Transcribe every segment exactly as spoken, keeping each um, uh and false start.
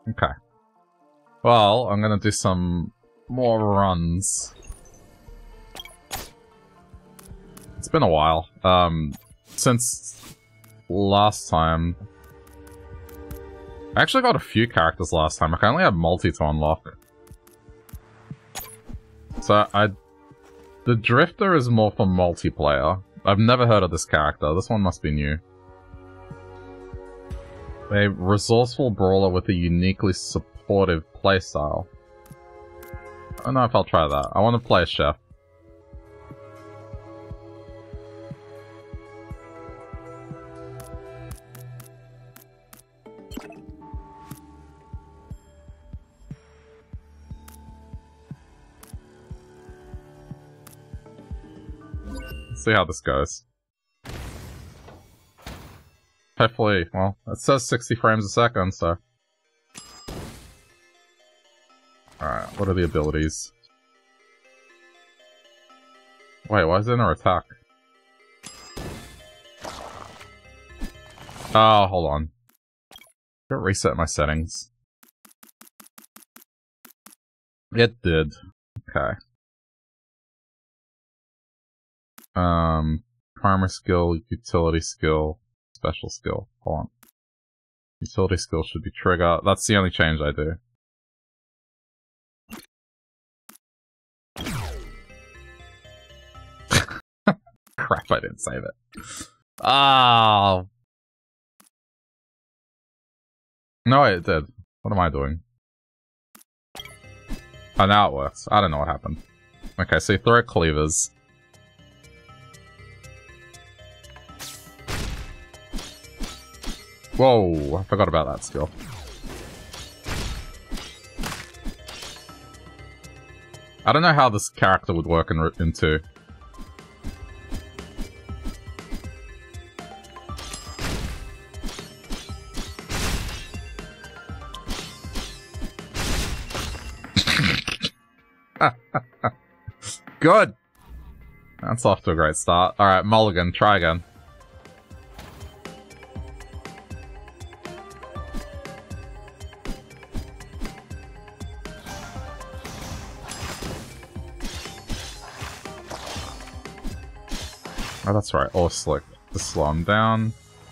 Okay. Well, I'm gonna do some more runs. It's been a while. Um, since last time... I actually got a few characters last time. I only had multi to unlock. So, I... The Drifter is more for multiplayer. I've never heard of this character. This one must be new. A resourceful brawler with a uniquely supportive playstyle. I don't know if I'll try that. I want to play a chef. Let's see how this goes. Hopefully, well, it says sixty frames a second, so... Alright, what are the abilities? Wait, why is there no attack? Oh, hold on. I gotta reset my settings. It did. Okay. Um, primary skill, utility skill, special skill. Hold on. Utility skill should be trigger. That's the only change I do. Crap, I didn't save it. Oh. No, it did. What am I doing? Oh, now it works. I don't know what happened. Okay, so you throw cleavers. Whoa, I forgot about that skill. I don't know how this character would work in, in two. Good! That's off to a great start. Alright, Mulligan, try again. Oh, that's right. Or slick. To slow him down.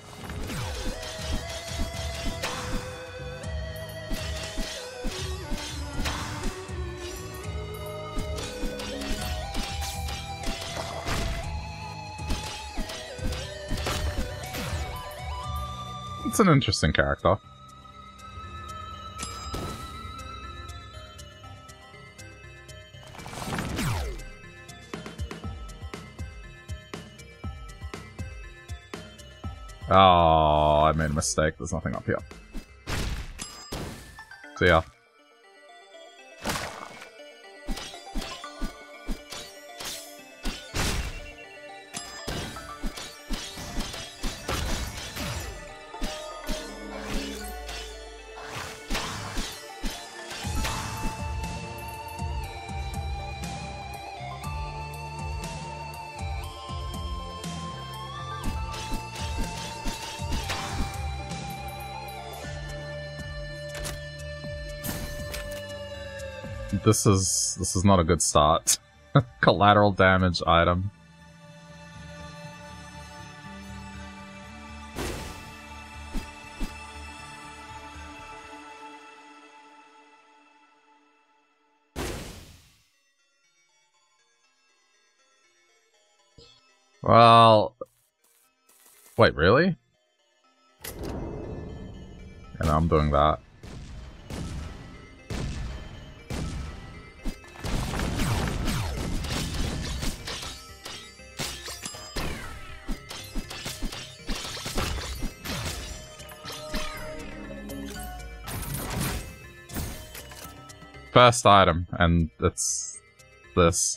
It's an interesting character. Oh, I made a mistake. There's nothing up here. See ya. This is this is not a good start. Collateral damage item. Well, wait, really? And I'm doing that. First item, and it's this.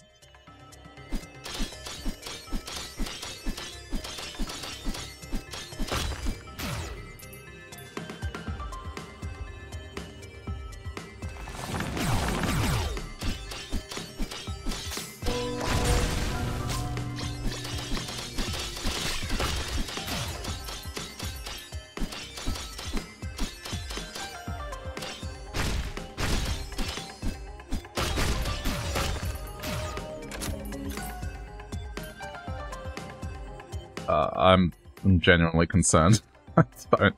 Uh, I'm, I'm genuinely concerned. I don't...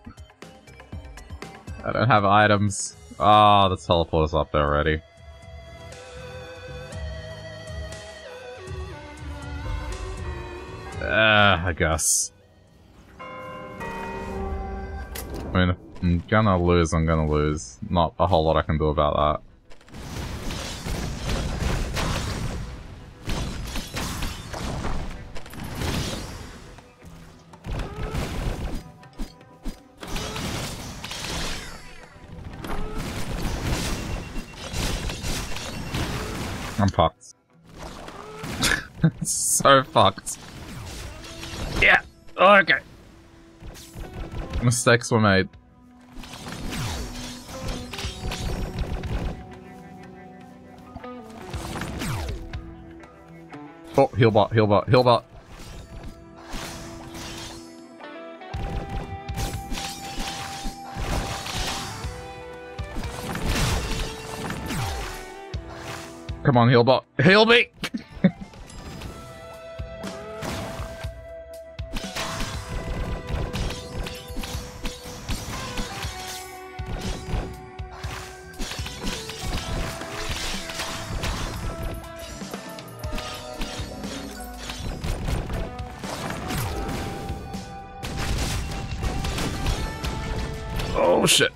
I don't have items. Ah, oh, the teleport is up there already. Uh, I guess. I mean, if I'm gonna lose, I'm gonna lose. Not a whole lot I can do about that. I'm fucked. So fucked. Yeah, okay. Mistakes were made. Oh, heal bot, heal bot, heal bot. Come on, heal bot. Heal me! Oh shit.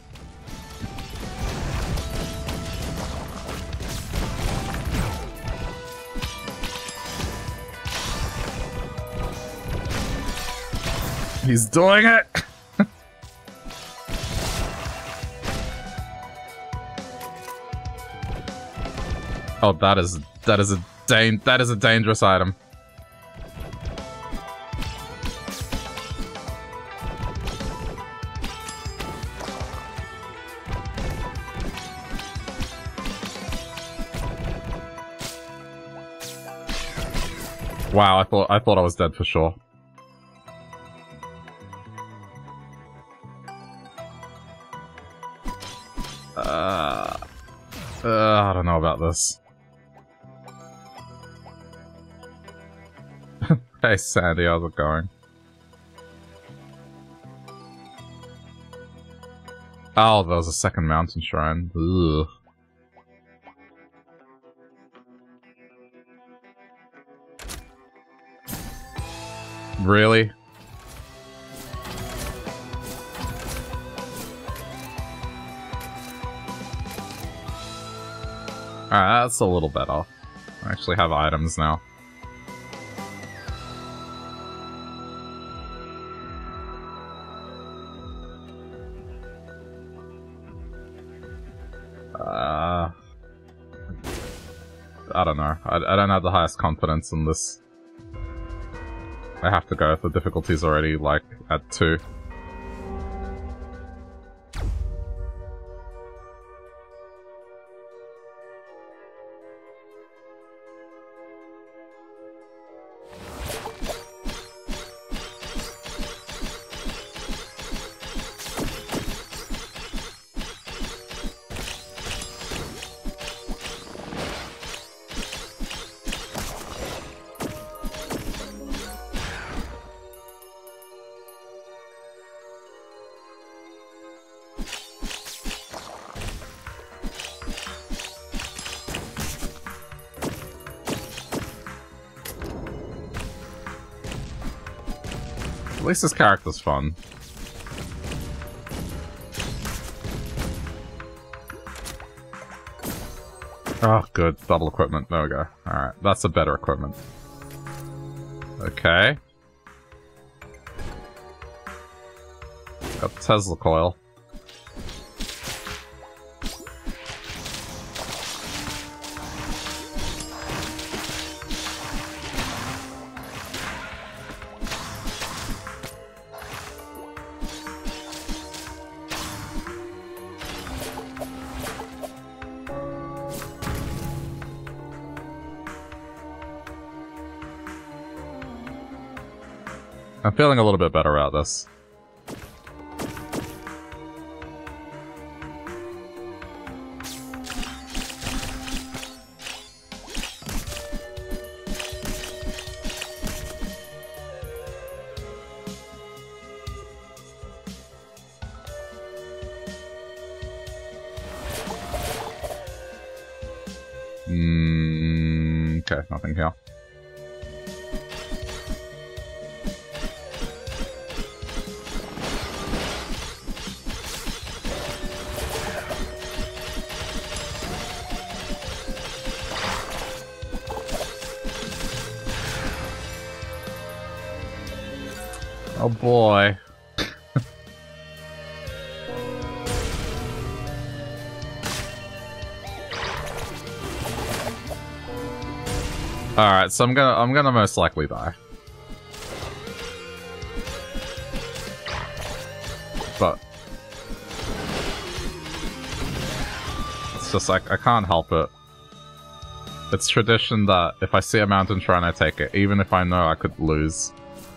He's doing it! Oh, that is that is a dan that is a dangerous item. Wow, I thought I thought I was dead for sure. Uh, uh, I don't know about this. Hey Sandy, how's it going? Oh, there was a second mountain shrine. Ugh. Really? Alright, that's a little better. I actually have items now. Uh, I don't know. I, I don't have the highest confidence in this. I have to go if the difficulty's already, like, at two. At least this character's fun. Oh, good. Double equipment. There we go. Alright, that's a better equipment. Okay. Got the Tesla coil. I'm feeling a little bit better about this. Mm, okay, nothing here. Oh boy. Alright, so I'm gonna I'm gonna most likely die. But it's just like I can't help it. It's tradition that if I see a mountain shrine, I take it, even if I know I could lose.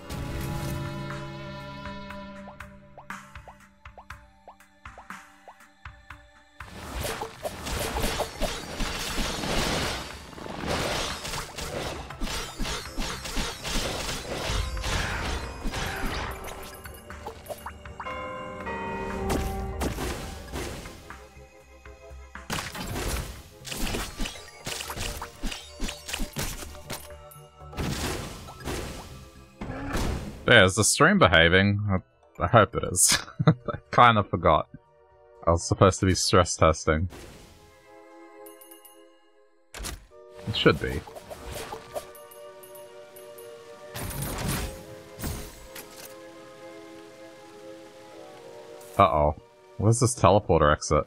Yeah, is the stream behaving? I, I hope it is. I kind of forgot. I was supposed to be stress testing. It should be. Uh-oh. Where's this teleporter exit?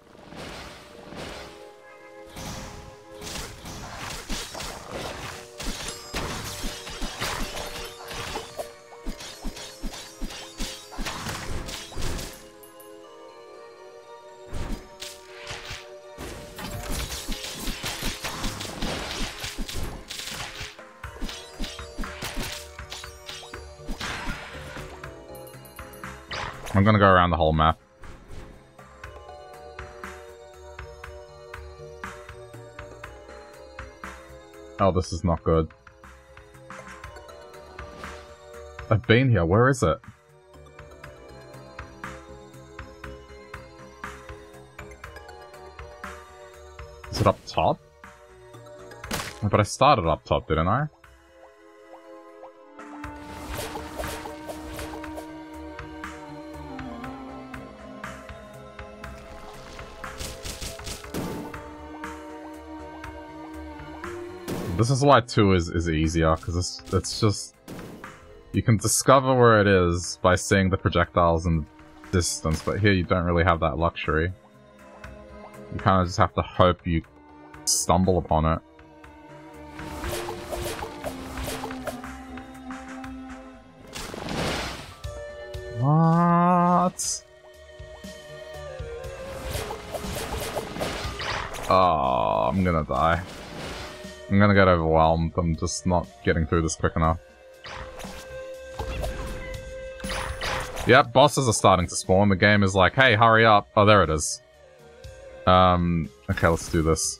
I'm gonna go around the whole map. Oh, this is not good. I've been here. Where is it? Is it up top? But I started up top, didn't I? This is why two is, is easier, because it's, it's just... You can discover where it is by seeing the projectiles in the distance, but here you don't really have that luxury. You kind of just have to hope you stumble upon it. What? Oh, I'm gonna die. I'm gonna get overwhelmed. I'm just not getting through this quick enough. Yep, bosses are starting to spawn. The game is like, hey, hurry up. Oh, there it is. Um, okay, let's do this.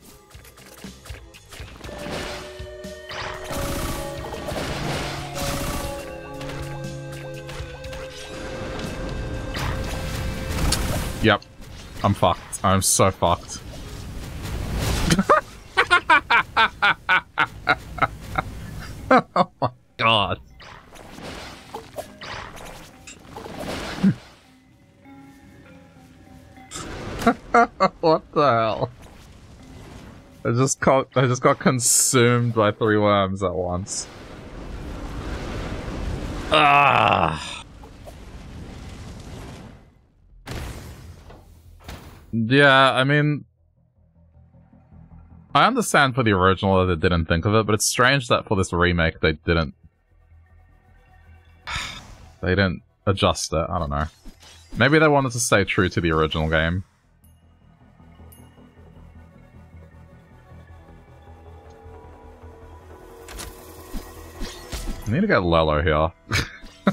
Yep. I'm fucked. I'm so fucked. Oh my god. What the hell? I just got I just got consumed by three worms at once. Ah. Yeah, I mean, I understand for the original that they didn't think of it, but it's strange that for this remake they didn't... They didn't adjust it, I don't know. Maybe they wanted to stay true to the original game. I need to get Lello here.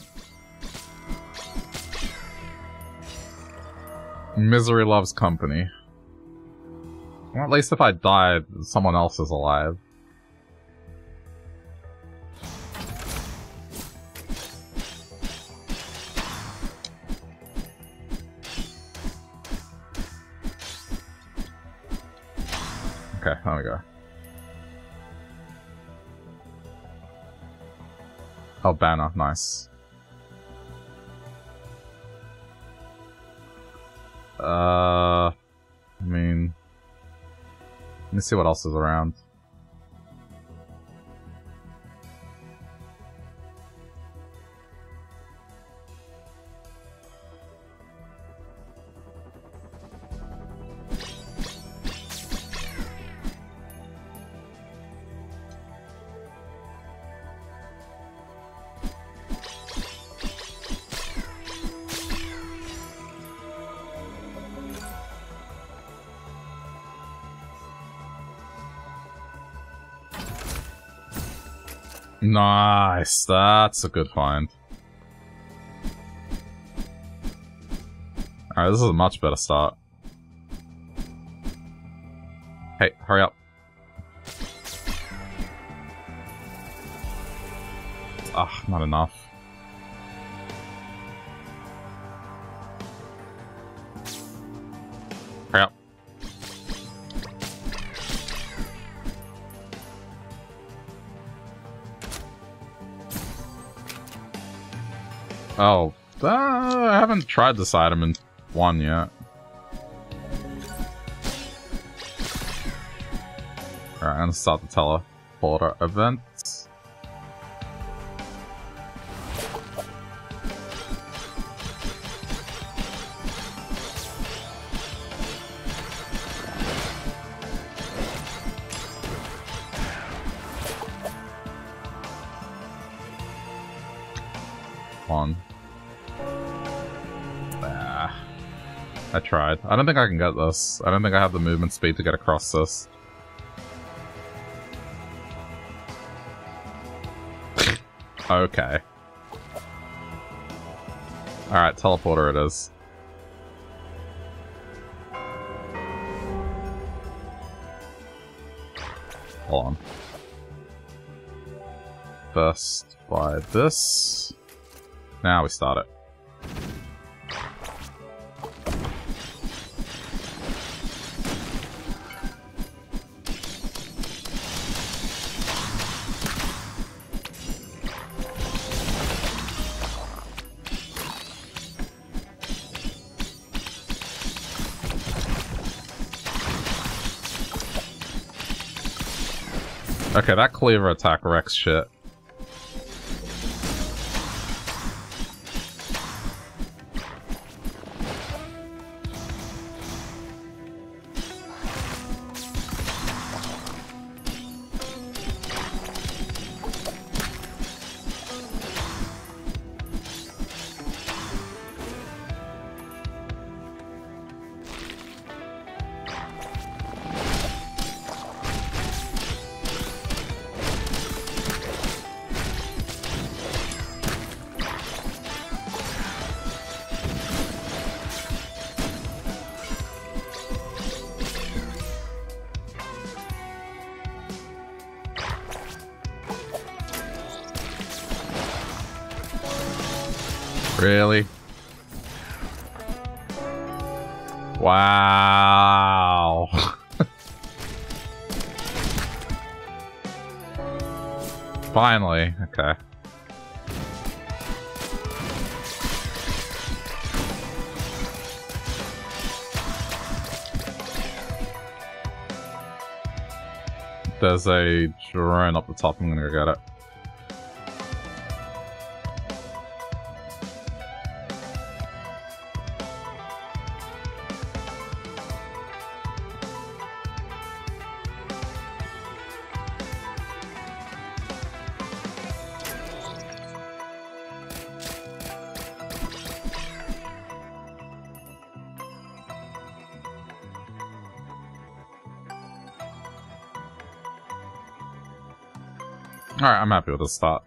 Misery loves company. Well, at least if I die, someone else is alive. Okay, there we go. Oh, banner, nice. Uh, I mean, let me see what else is around. Nice, that's a good find. Alright, this is a much better start. Hey, hurry up. Ah, not enough. Hurry up. Oh, uh, I haven't tried this item in one yet. Alright, I'm gonna start the teleporter event. One. Ah, I tried. I don't think I can get this. I don't think I have the movement speed to get across this. Okay. Alright, teleporter it is. Hold on. First, buy this. Now we start it. Okay, that cleaver attack wrecks shit. Really? Wow. Finally, okay. There's a drone up the top, I'm gonna go get it. Alright, I'm happy with the start.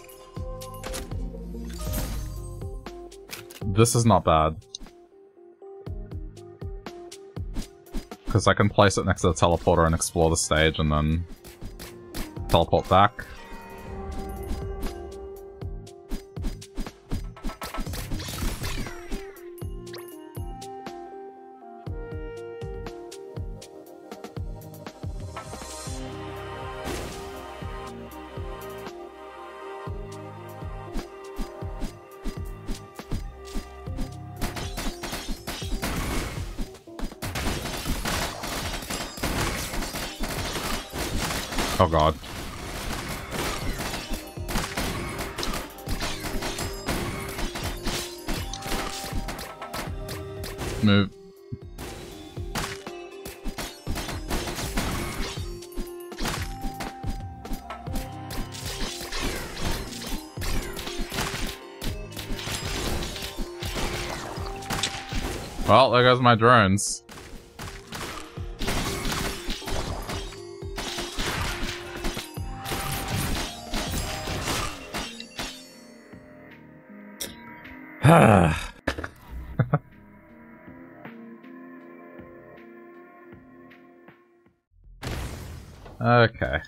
This is not bad. Because I can place it next to the teleporter and explore the stage and then teleport back. Oh god. Move. Well, there goes my drones. Okay.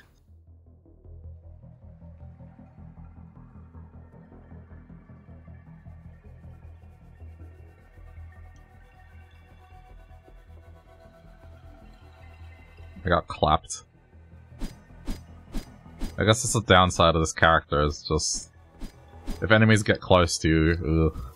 I got clapped. I guess that's the downside of this character, is just... if enemies get close to you, ugh.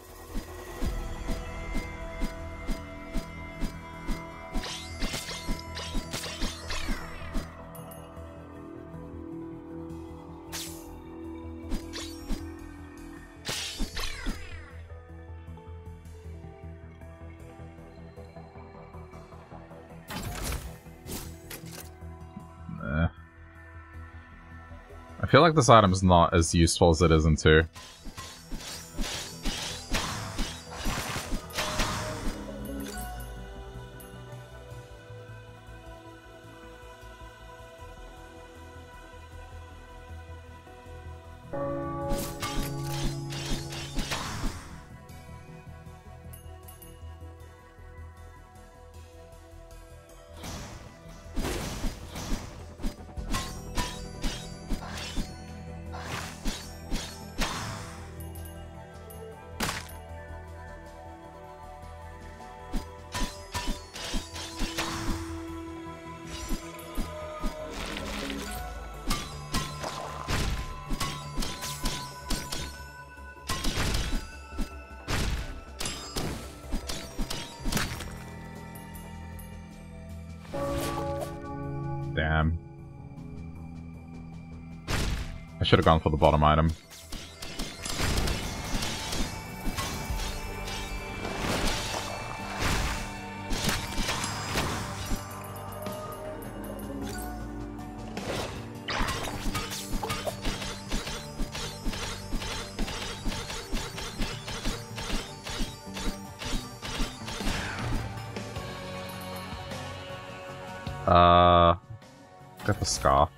I feel like this item's not as useful as it is in two. Damn. I should have gone for the bottom item. Uh, get the scarf.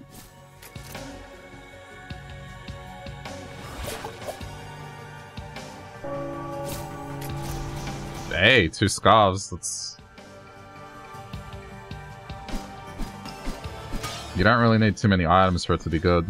Hey, two scarves. That's... you don't really need too many items for it to be good.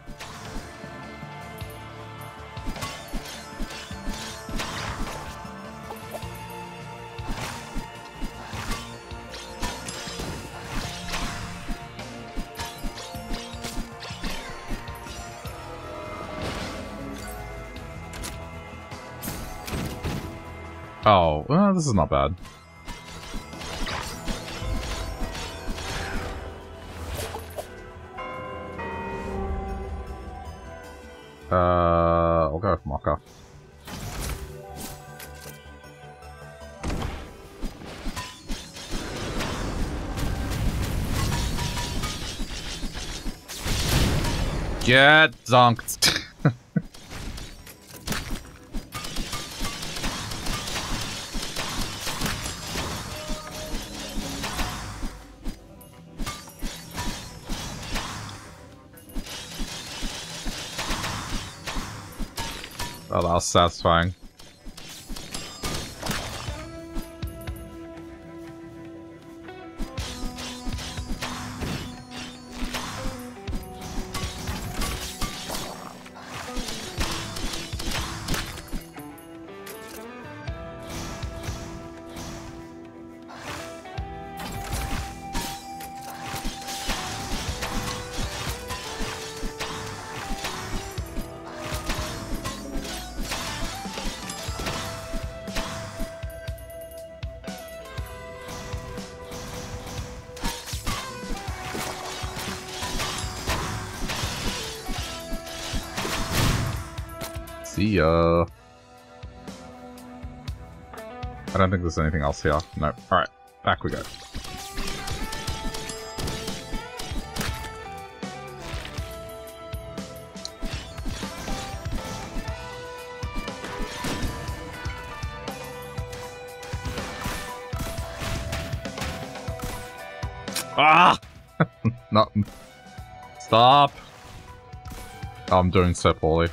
Oh, well, this is not bad. Uh, I'll go with Mocha. Get zonked. Oh, that was satisfying. See ya. I don't think there's anything else here. No. Alright, back we go. Ah! No. Stop! Oh, I'm doing so poorly.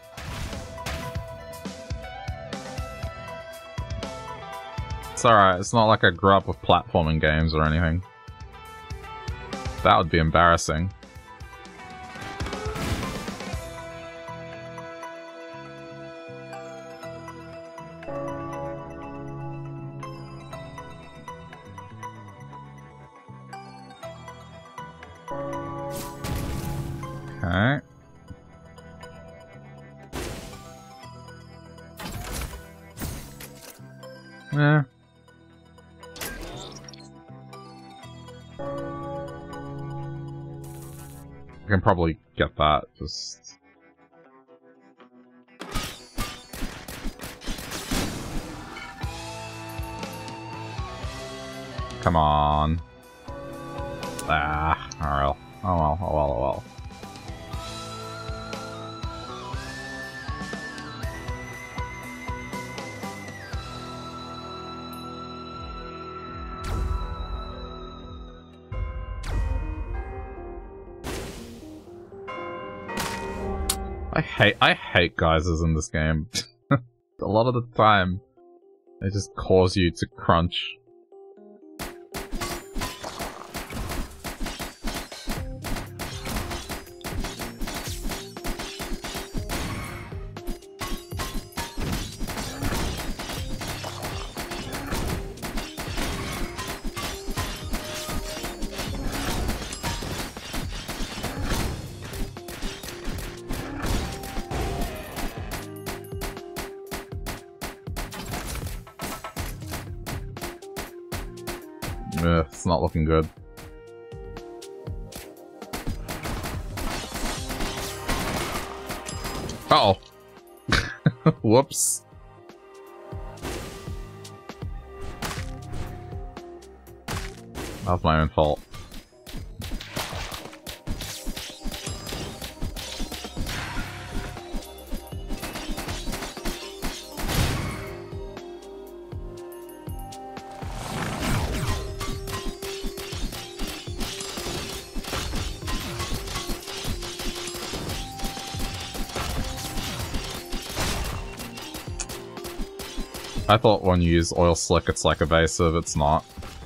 It's alright, it's not like I grew up with platforming games or anything. That would be embarrassing. Okay. Yeah. I can probably get that, just... Come on. Ah, oh well. Oh well, oh well, oh well. I hate I hate geysers in this game. A lot of the time, they just cause you to crunch. Ugh, it's not looking good. Uh oh. Whoops. That was my own fault. I thought when you use oil slick it's like evasive, it's not.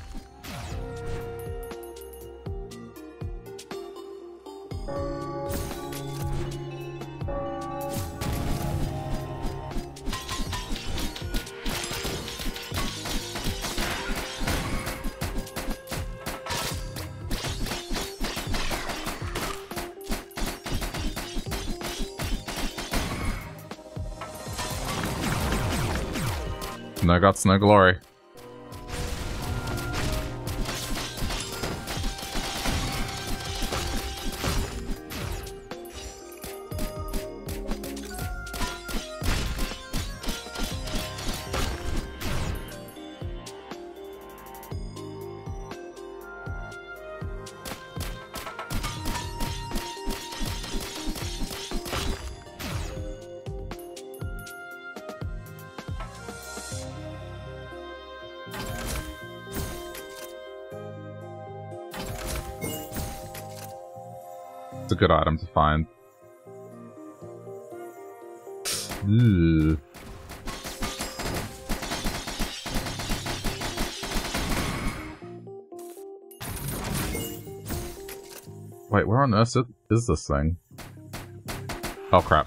No guts, no glory. It's a good item to find. Ugh. Wait, where on earth is this thing? Oh crap.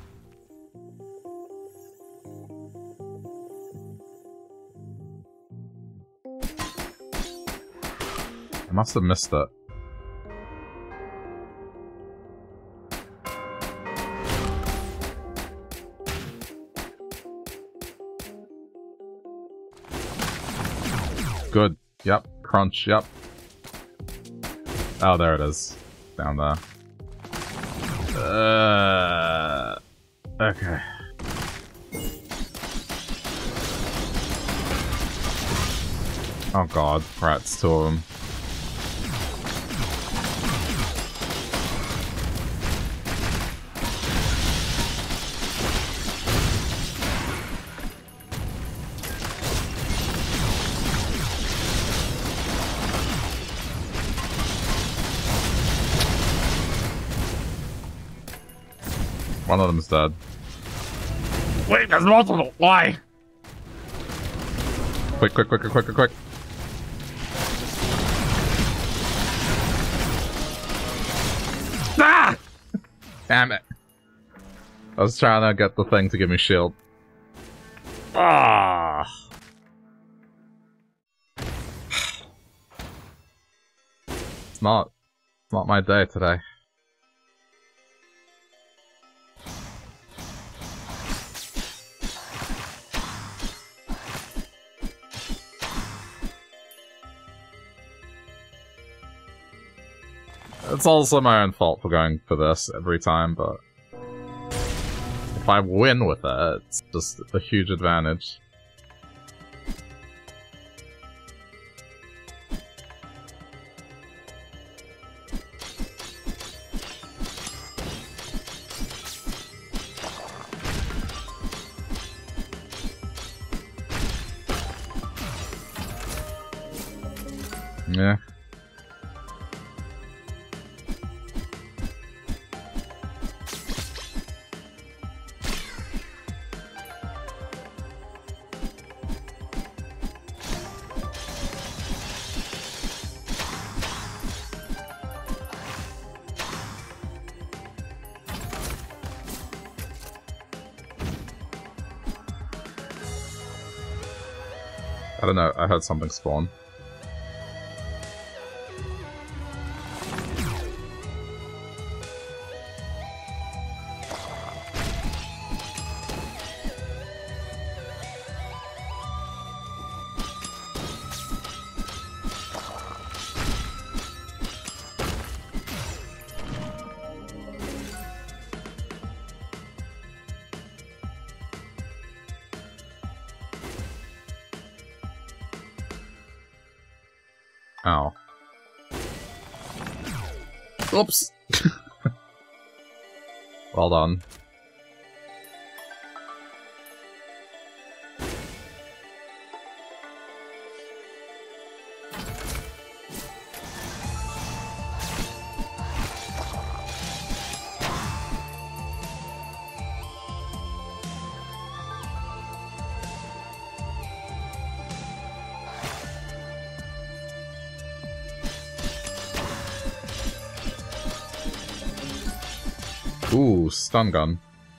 I must have missed it. Good. Yep. Crunch. Yep. Oh, there it is. Down there. Uh, okay. Oh god, rats, two of them. One of them's dead. Wait, there's multiple! Why? Quick, quick, quick, quick, quick, quick, quick. Ah! Damn it. I was trying to get the thing to give me shield. Ah! It's not... It's not my day today. It's also my own fault for going for this every time, but if I win with it, it's just a huge advantage. Yeah. I don't know, I heard something spawn. Ow. Oops! Well done. Ooh, stun gun.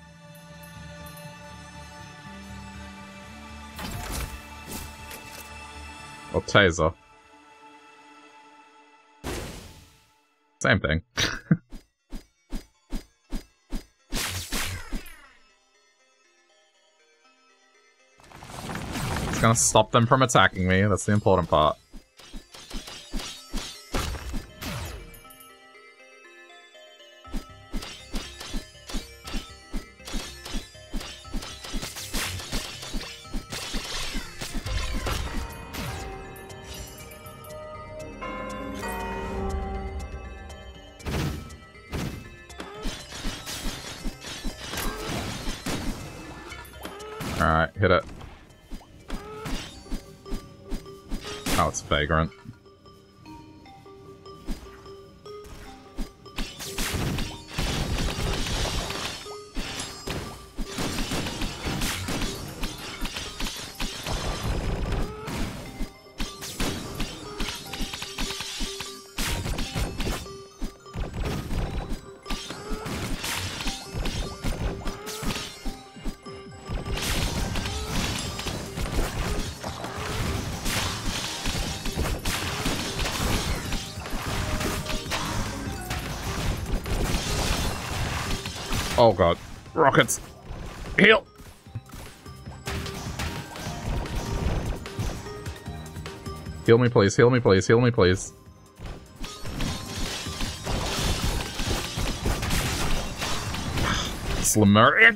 Or taser. Same thing. It's gonna stop them from attacking me, that's the important part. Alright, hit it. Oh, it's Vagrant. Oh god. Rockets! Heal! Heal me please, heal me please, heal me please. Slimmer.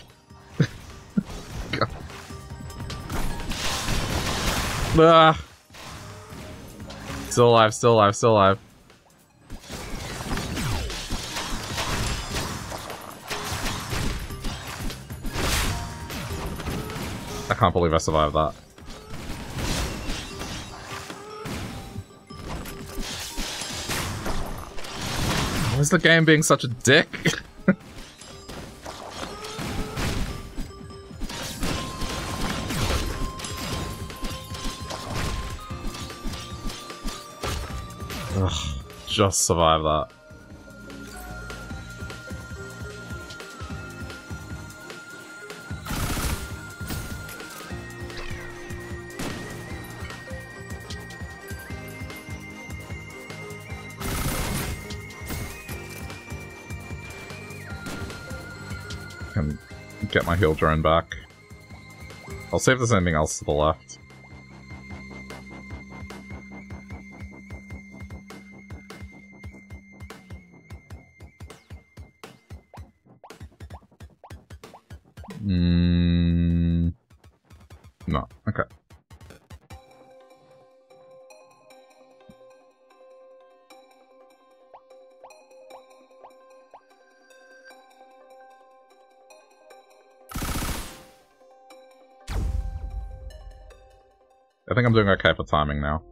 Ah. Still alive, still alive, still alive. I can't believe I survived that. Why is the game being such a dick? Ugh, just survive that. Can get my heal drone back. I'll see if there's anything else to the left. Mm, no. Okay. I think I'm doing okay for timing now.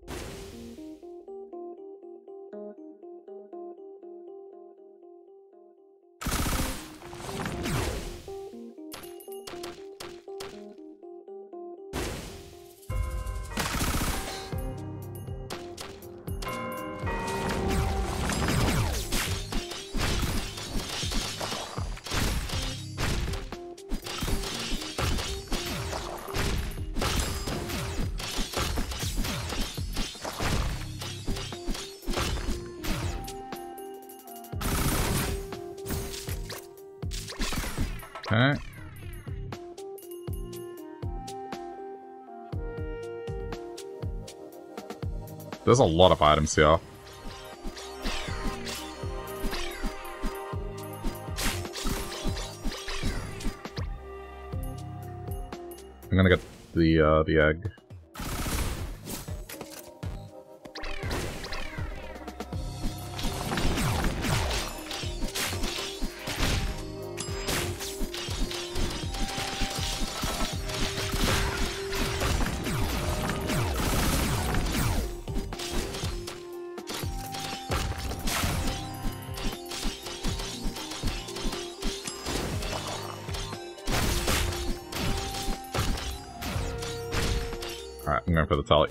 Okay. There's a lot of items here. I'm gonna get the uh, the egg. Alright, I'm going for the tally.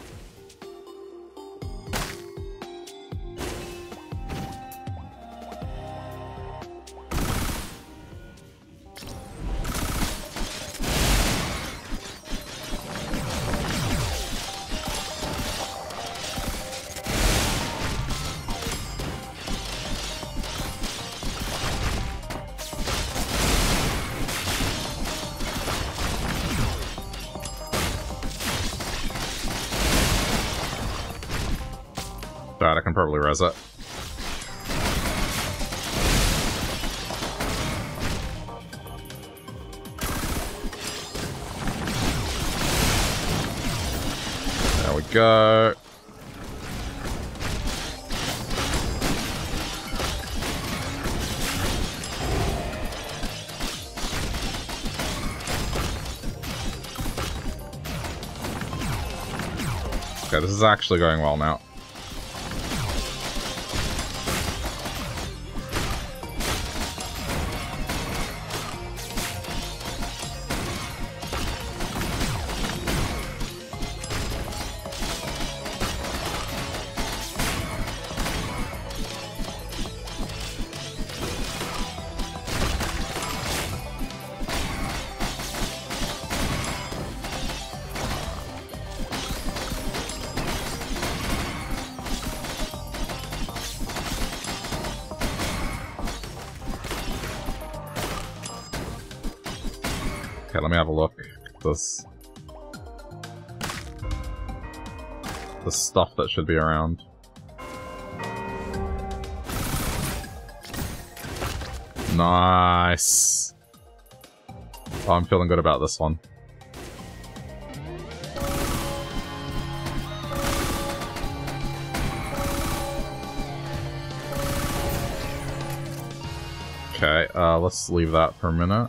That I can probably res it. There we go. Okay, this is actually going well now. Okay, let me have a look at this. The stuff that should be around. Nice! Oh, I'm feeling good about this one. Okay, uh, let's leave that for a minute.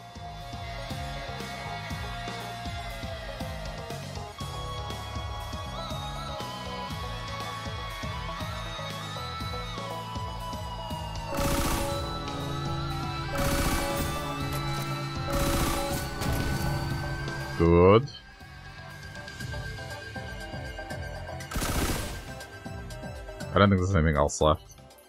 Good. I don't think there's anything else left.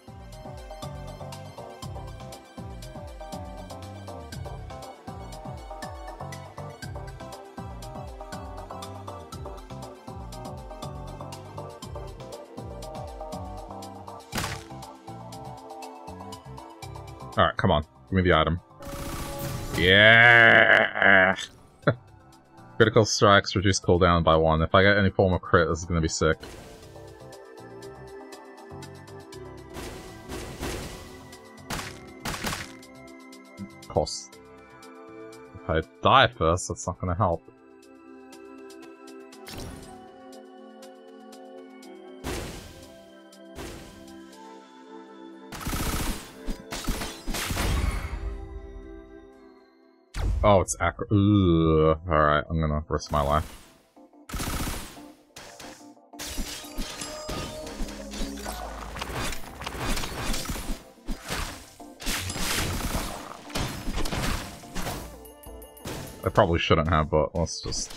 Alright, come on. Give me the item. Yeah! Critical strikes reduce cooldown by one. If I get any form of crit, this is gonna be sick. Of course. If I die first, that's not gonna help. Oh, it's acro- Ugh. Alright, I'm gonna risk my life. I probably shouldn't have, but let's just...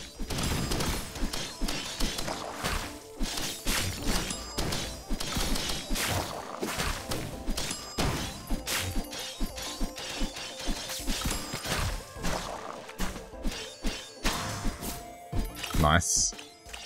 Nice.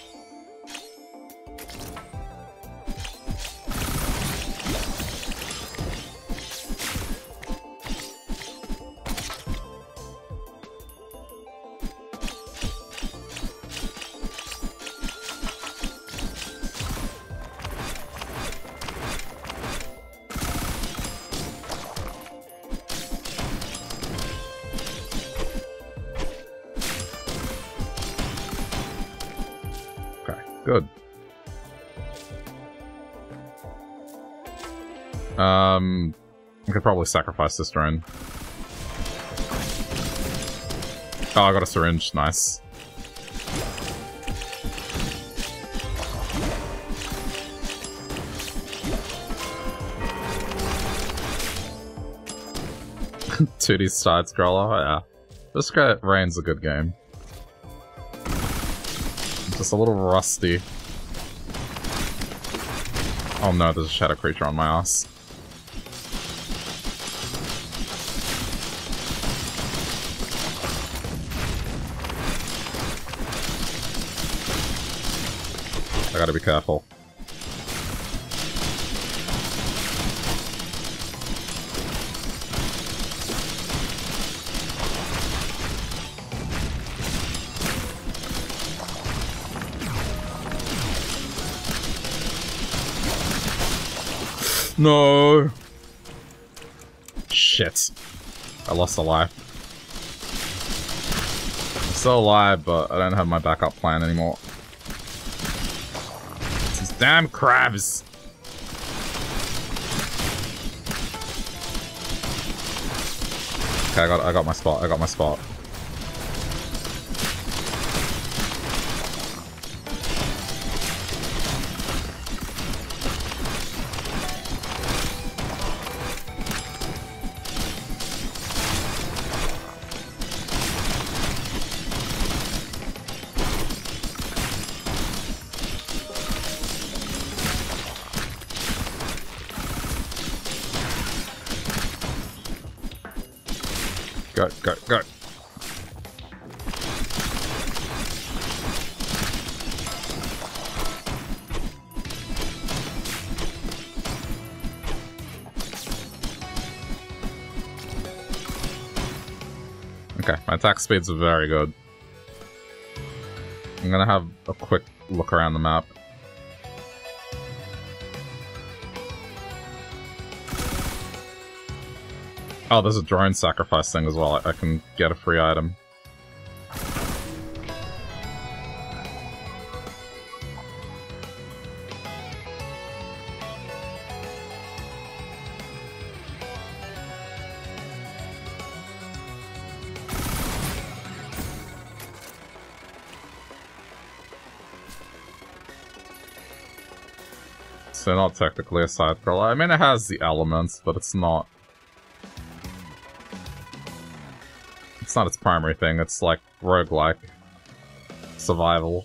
Good. Um, I could probably sacrifice this drone. Oh, I got a syringe. Nice. two D side scroller. Yeah, this guy Reign's a good game. Just a little rusty. Oh no, there's a shadow creature on my ass. I gotta be careful. No! Shit. I lost a life. I'm still alive, but I don't have my backup plan anymore. These damn crabs! Okay, I got I got my spot, I got my spot. Go, go, go. Okay, my attack speed's very good. I'm gonna have a quick look around the map. Oh, there's a drone sacrifice thing as well. I, I can get a free item. so not technically a side-scroller. I mean, it has the elements, but it's not... It's not its primary thing, it's like roguelike. Survival.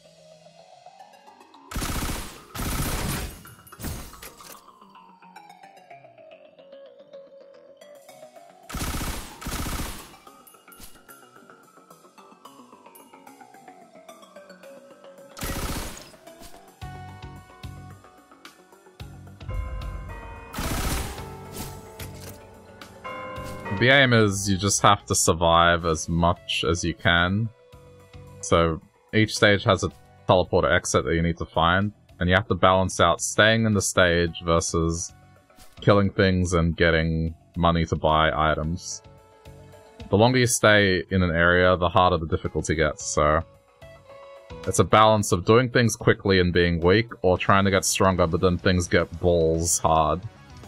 The aim is you just have to survive as much as you can. So each stage has a teleporter exit that you need to find, and you have to balance out staying in the stage versus killing things and getting money to buy items. The longer you stay in an area, the harder the difficulty gets, so... It's a balance of doing things quickly and being weak, or trying to get stronger but then things get balls hard.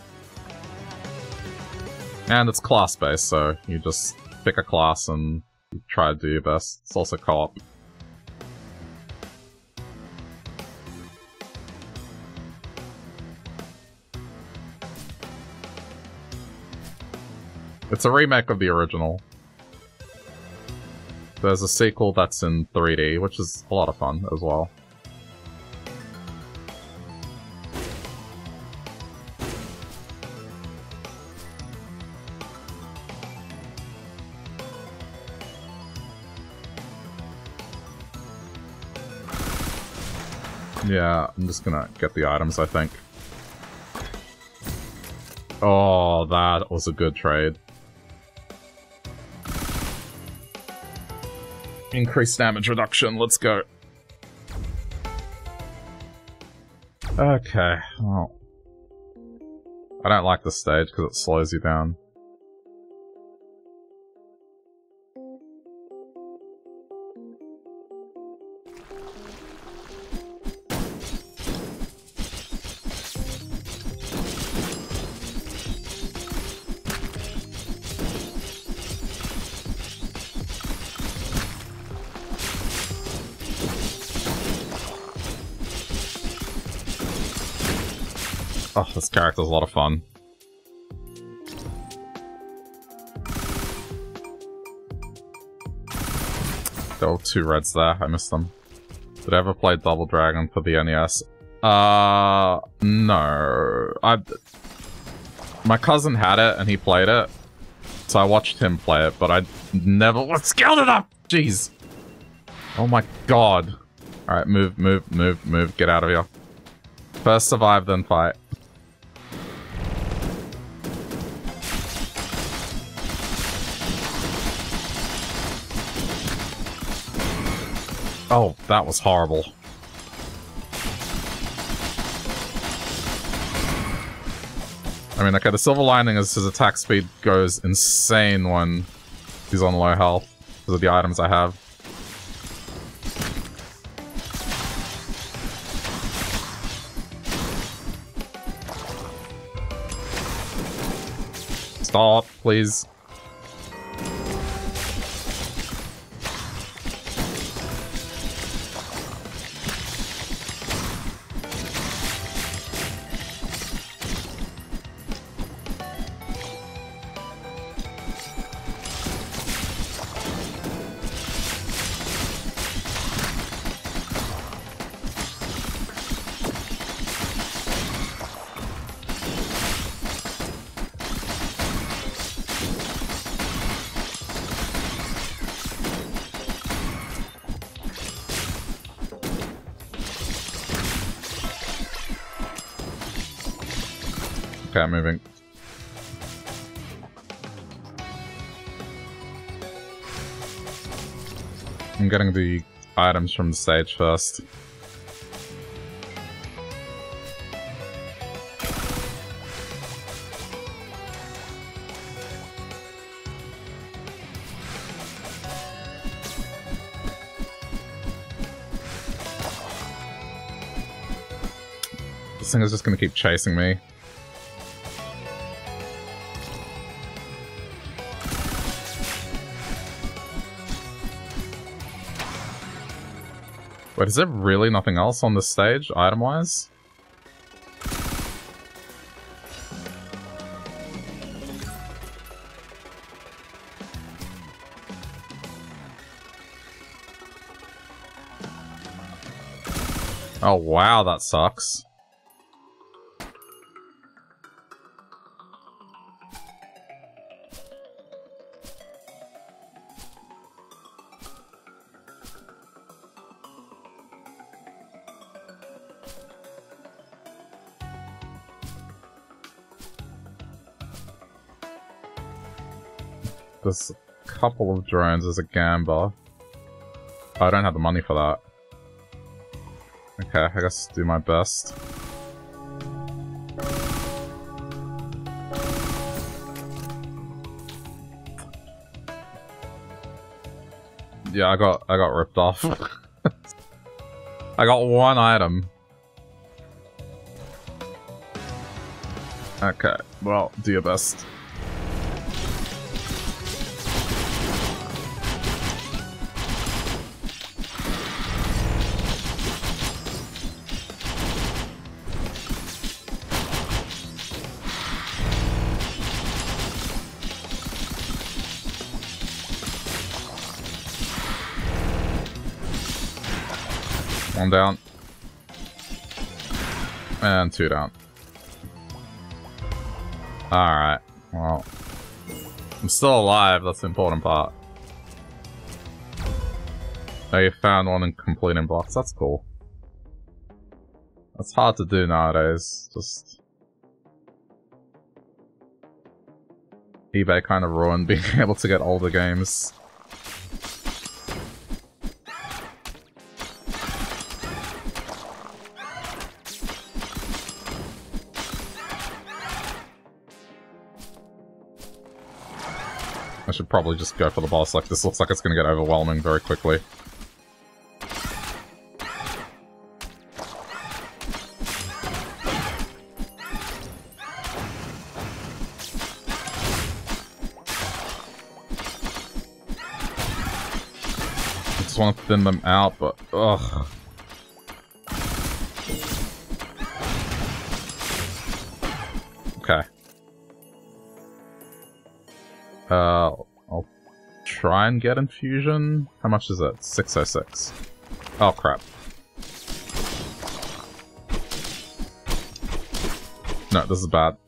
And it's class-based, so you just pick a class and try to do your best. It's also co-op. It's a remake of the original. There's a sequel that's in three D, which is a lot of fun as well. Yeah, I'm just gonna get the items, I think. Oh, that was a good trade. Increased damage reduction, let's go. Okay, well... I don't like this stage because it slows you down. Oh, this character's a lot of fun. There were two reds there, I missed them. Did I ever play Double Dragon for the N E S? Uh, no. I... My cousin had it, and he played it. So I watched him play it, but I never was skilled enough! Jeez! Oh my god. Alright, move, move, move, move, get out of here. First survive, then fight. Oh, that was horrible. I mean, okay, the silver lining is his attack speed goes insane when he's on low health, because of the items I have. Stop, please. Okay, I'm moving. I'm getting the items from the stage first. This thing is just gonna keep chasing me. Wait, is there really nothing else on this stage, item-wise? Oh wow, that sucks. There's a couple of drones as a gambler. Oh, I don't have the money for that. Okay, I guess do my best. Yeah, I got I got ripped off. I got one item. Okay, well, do your best. One down. And two down. Alright, well. I'm still alive, that's the important part. Oh, you found one in complete inbox, that's cool. That's hard to do nowadays, just... eBay kind of ruined being able to get older games. I should probably just go for the boss, like this looks like it's gonna get overwhelming very quickly. I just want to thin them out, but ugh. Okay. Uh, I'll try and get infusion. How much is it? six oh six. Oh, crap. No, this is bad.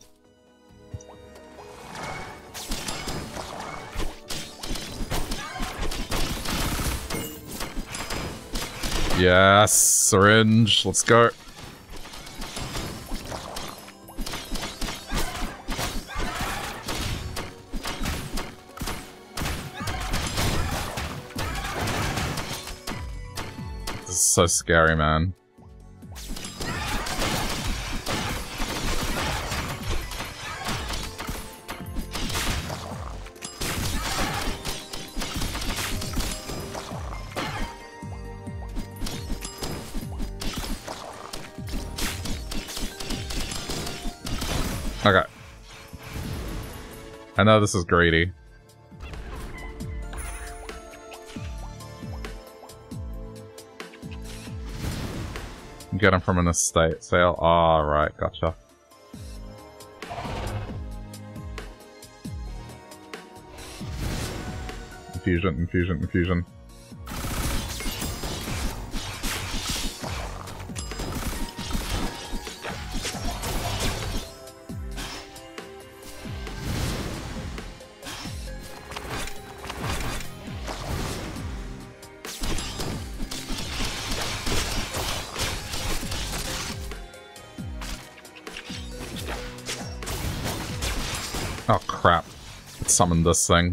Yes, syringe. Let's go. So scary, man. Okay. I know this is greedy. Get him from an estate sale. Ah, oh, right, gotcha. Infusion, infusion, infusion. Oh crap. It summoned this thing.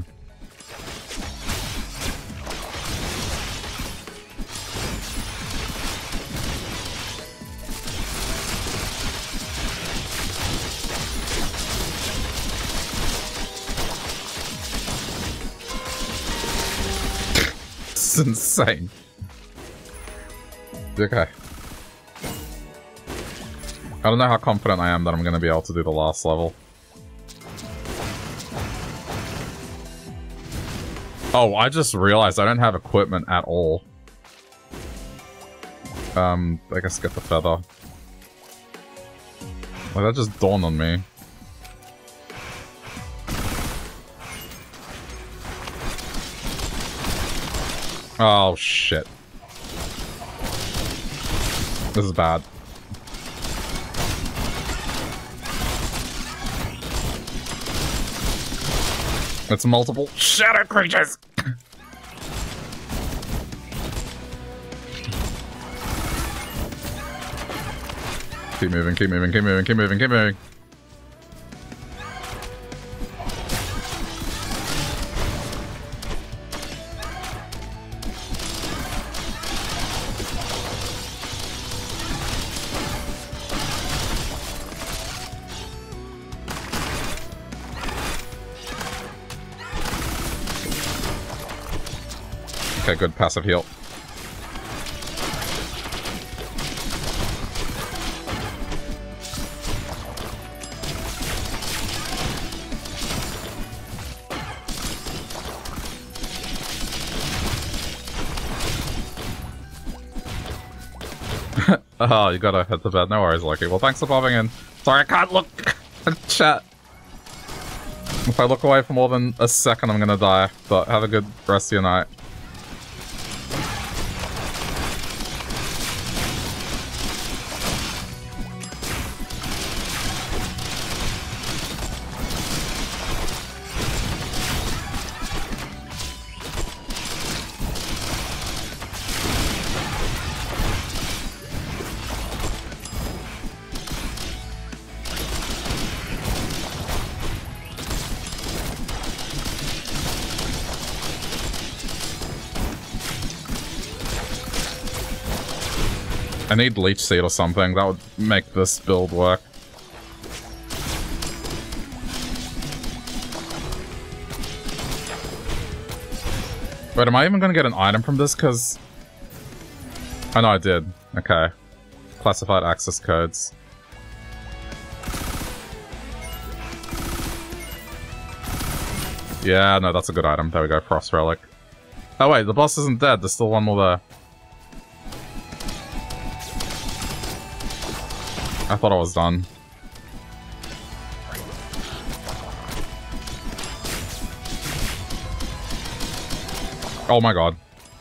It's insane. Okay. I don't know how confident I am that I'm going to be able to do the last level. Oh, I just realized I don't have equipment at all. Um, I guess get the feather. Like, that just dawned on me. Oh, shit. This is bad. It's multiple shadow creatures! Keep moving, keep moving, keep moving, keep moving, keep moving. Okay, good passive heal. Oh, you gotta hit the bed. No worries, Lucky. Well, thanks for popping in. Sorry, I can't look at chat. If I look away for more than a second, I'm gonna die. But have a good rest of your night. I need Leech Seed or something. That would make this build work. Wait, am I even gonna get an item from this? Because... Oh no, I did. Okay. Classified access codes. Yeah, no, that's a good item. There we go, Frost Relic. Oh wait, the boss isn't dead. There's still one more there. I thought I was done. Oh my god.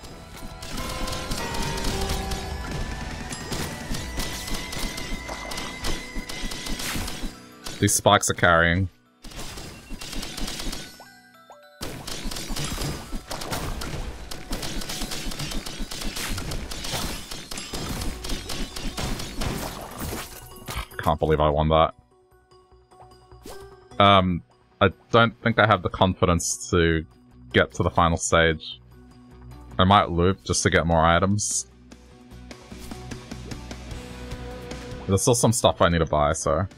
These spikes are carrying. Can't believe I won that. Um, I don't think I have the confidence to get to the final stage. I might loop just to get more items. There's still some stuff I need to buy, so...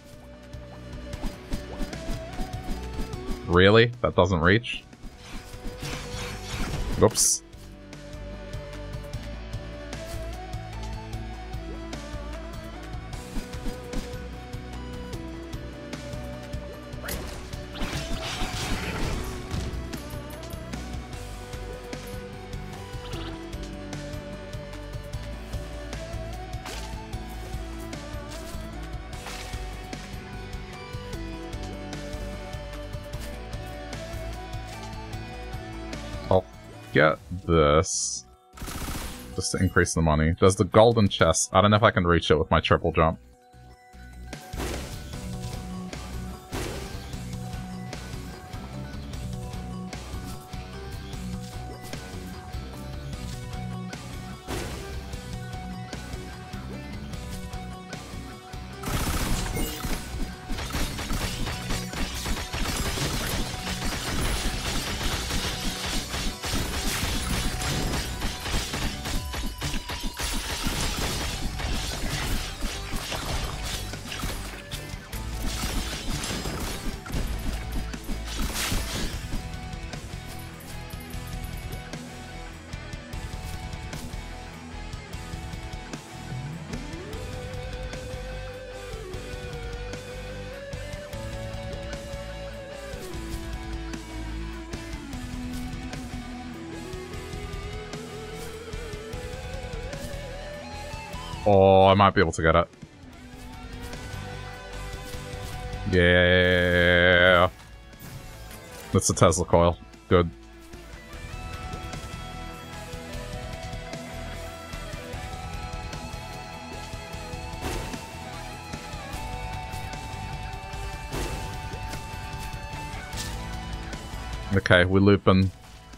Really? That doesn't reach? Whoops. Get this just to increase the money. There's the golden chest. I don't know if I can reach it with my triple jump. Oh, I might be able to get it. Yeah. That's a Tesla coil. Good. Okay, we're looping.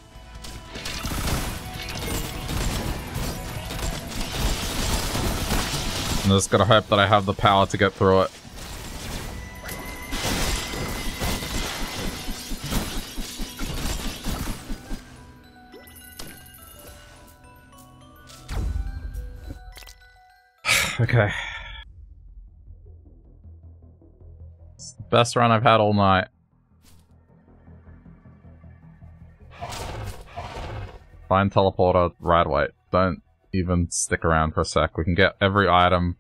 I'm just gonna hope that I have the power to get through it. Okay. It's the best run I've had all night. Find teleporter right away. Don't even stick around for a sec. We can get every item.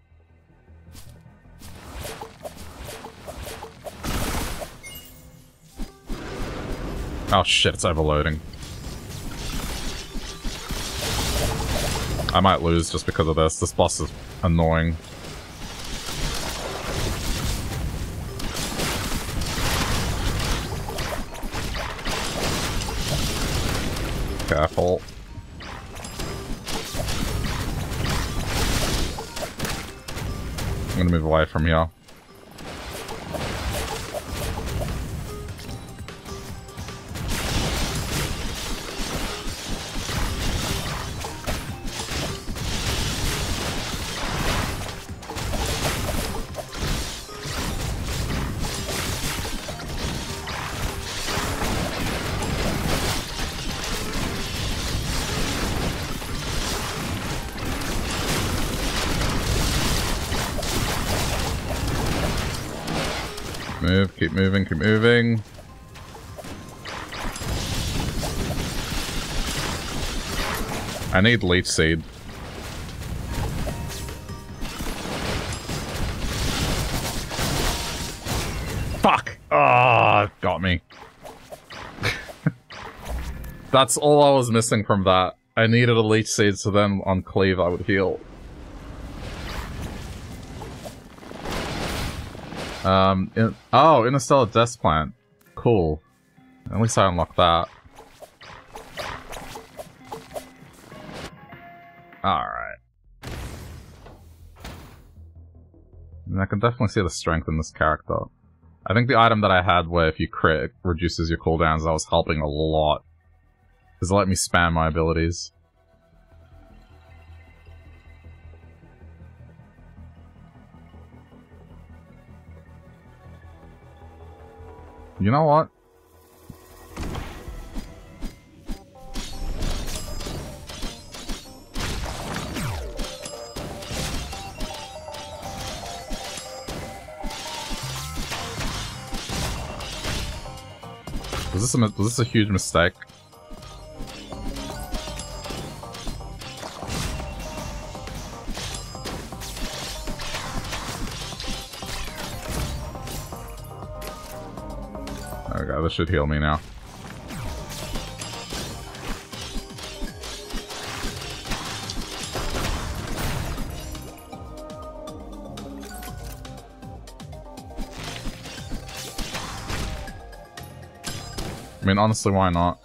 Oh shit, it's overloading. I might lose just because of this. This boss is annoying. Careful. I'm gonna move away from here. Move, keep moving, keep moving. I need leech seed. Fuck! Ah, oh, got me. That's all I was missing from that. I needed a leech seed so then on cleave I would heal. Um, in, oh, Interstellar Death Plant. Cool. At least I unlocked that. Alright. And I can definitely see the strength in this character. I think the item that I had where if you crit, it reduces your cooldowns, that was helping a lot. Because it let me spam my abilities. You know what? Was this a, was this a huge mistake? Okay, this should heal me now. I mean, honestly, why not?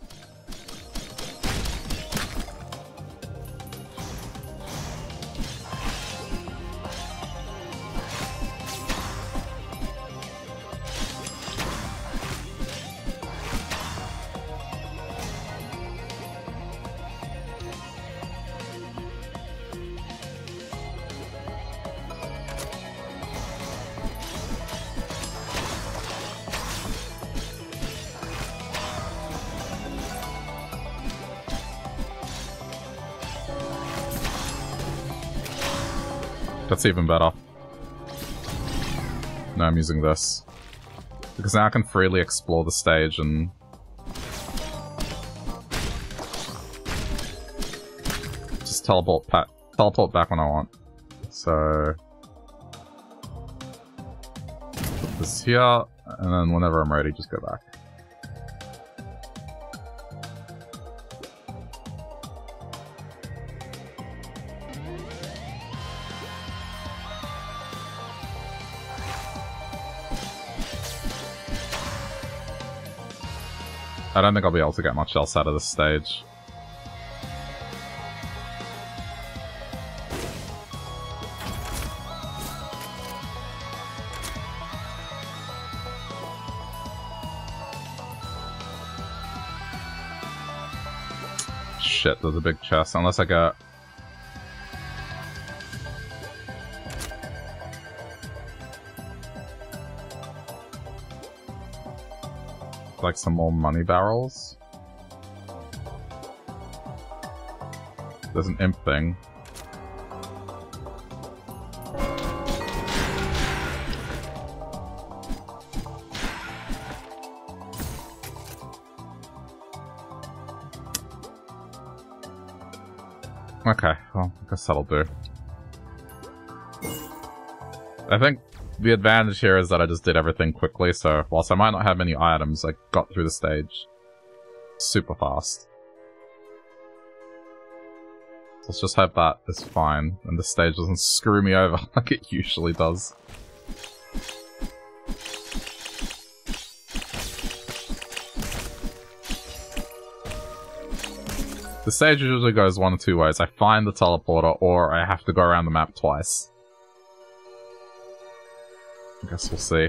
That's even better. No, I'm using this. Because now I can freely explore the stage and... just teleport, pa teleport back when I want. So... put this here, and then whenever I'm ready, just go back. I don't think I'll be able to get much else out of this stage. shit, there's a big chest. Unless I get... like some more money barrels. There's an imp thing. Okay, well, I guess that'll do. I think the advantage here is that I just did everything quickly, so whilst I might not have many items, I got through the stage super fast. Let's just hope that is fine, and the stage doesn't screw me over like it usually does. The stage usually goes one of two ways. I find the teleporter, or I have to go around the map twice. I guess we'll see.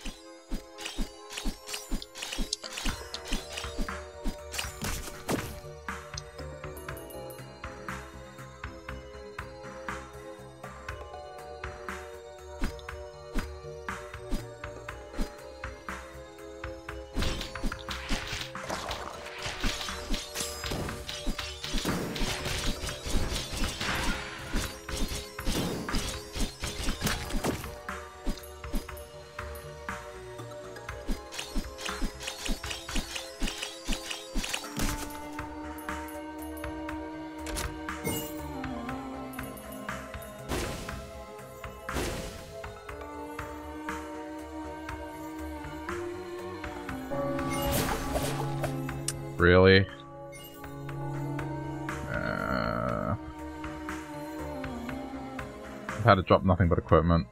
Really? Uh, I've had to drop nothing but equipment.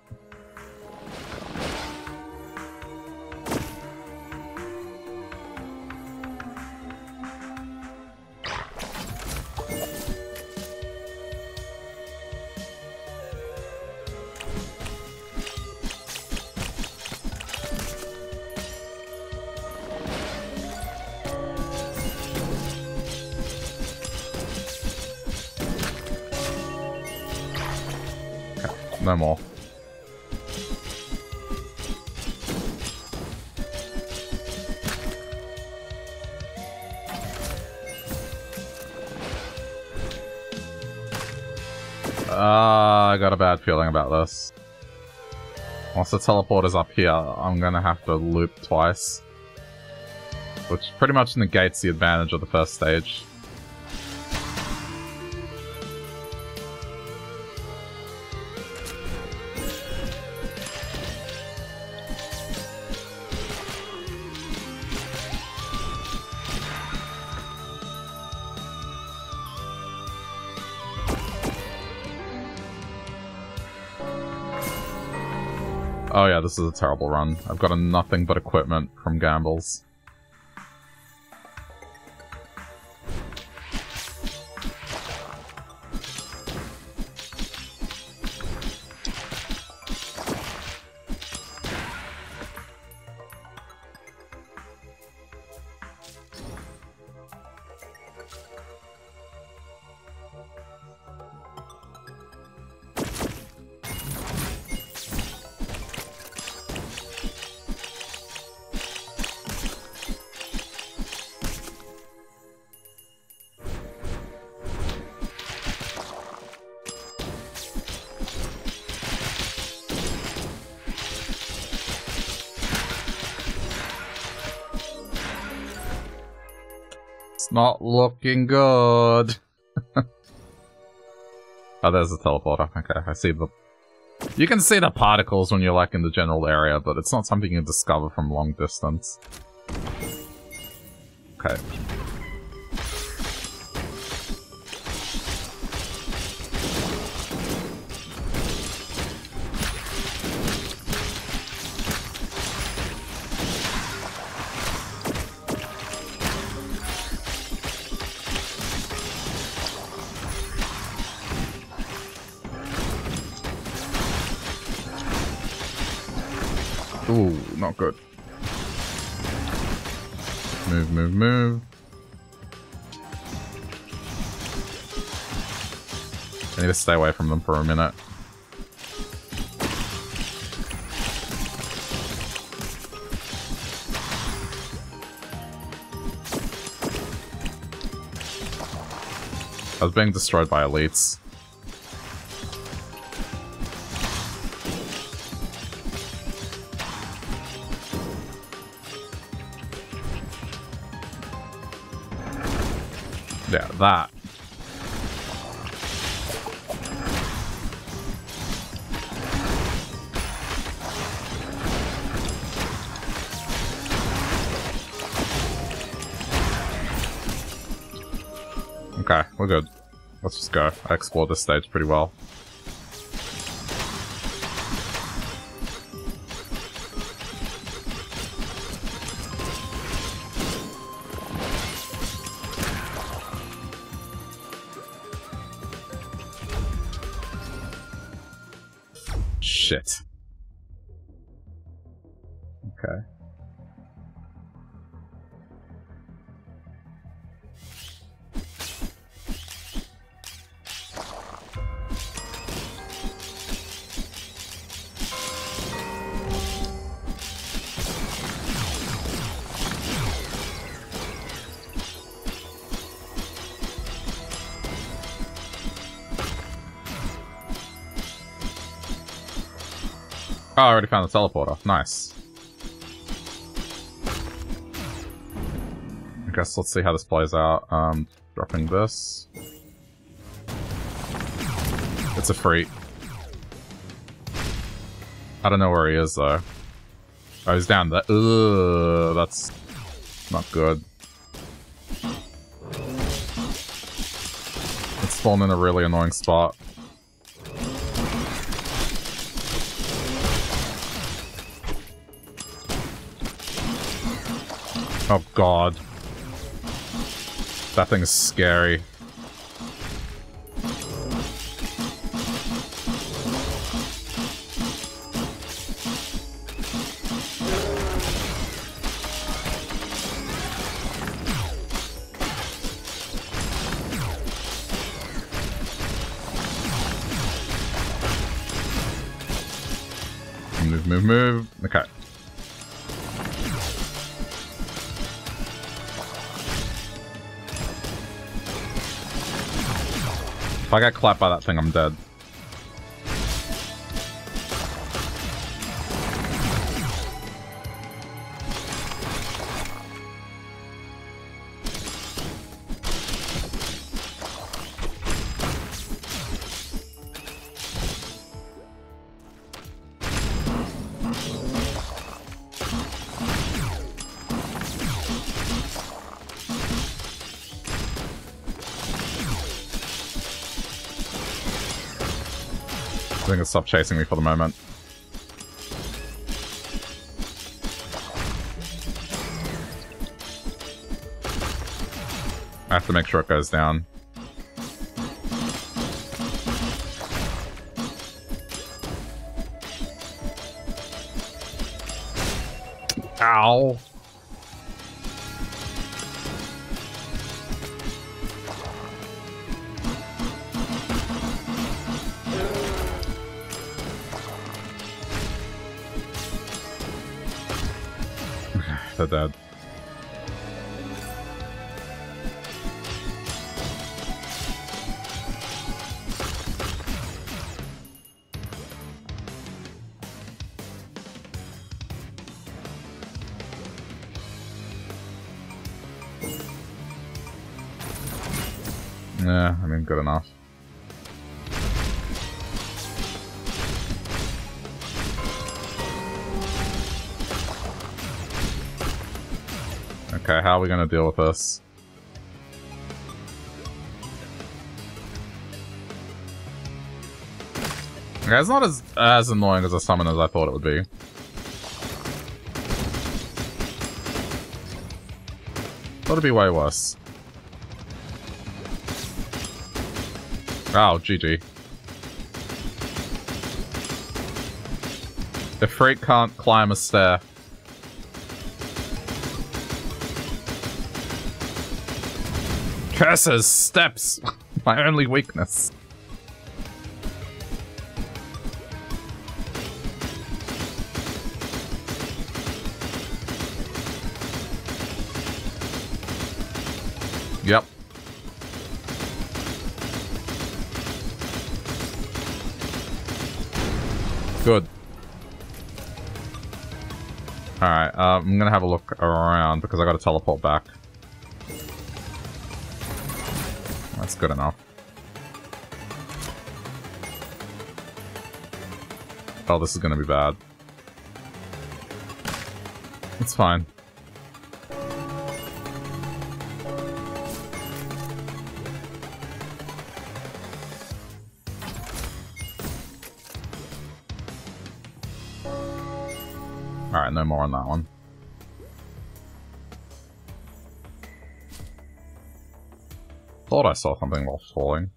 No more. Uh, I got a bad feeling about this. Once the teleporter's up here, I'm gonna have to loop twice. Which pretty much negates the advantage of the first stage. Oh yeah, this is a terrible run. I've got a nothing but equipment from Gambles. Not looking good. Oh, there's the teleporter. Okay, I see the... You can see the particles when you're, like, in the general area, but it's not something you can discover from long distance. Okay. Ooh, not good. Move, move, move. I need to stay away from them for a minute. I was being destroyed by elites. Yeah, that. Okay, we're good. Let's just go. I explored this stage pretty well. Shit. Okay. Oh, I already found the teleporter. Nice. I guess let's see how this plays out. Um, dropping this. It's a freak. I don't know where he is, though. Oh, he's down there. Ugh, that's not good. It's spawned in a really annoying spot. Oh god. That thing is scary. Move, move, move. Okay. If I get clapped by that thing, I'm dead. I think it's stopped chasing me for the moment. I have to make sure it goes down. Ow! They're dead. Yeah, I mean, good enough. Okay, how are we gonna deal with this? Okay, it's not as as annoying as a summon as I thought it would be. Thought it'd be way worse. Oh, G G. The freak can't climb a stair. Curses! Steps! My only weakness. Yep. Good. Alright, uh, I'm gonna have a look around because I gotta teleport back. That's good enough. Oh, this is gonna be bad. It's fine. Alright, no more on that one. Thought I saw something while falling.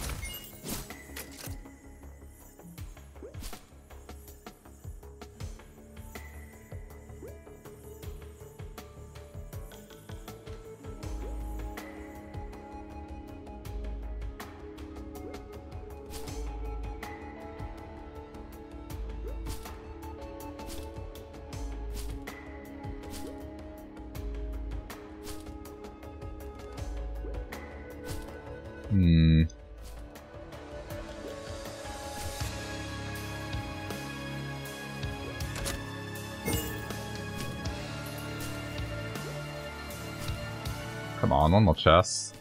Hmm. Come on, one more chest.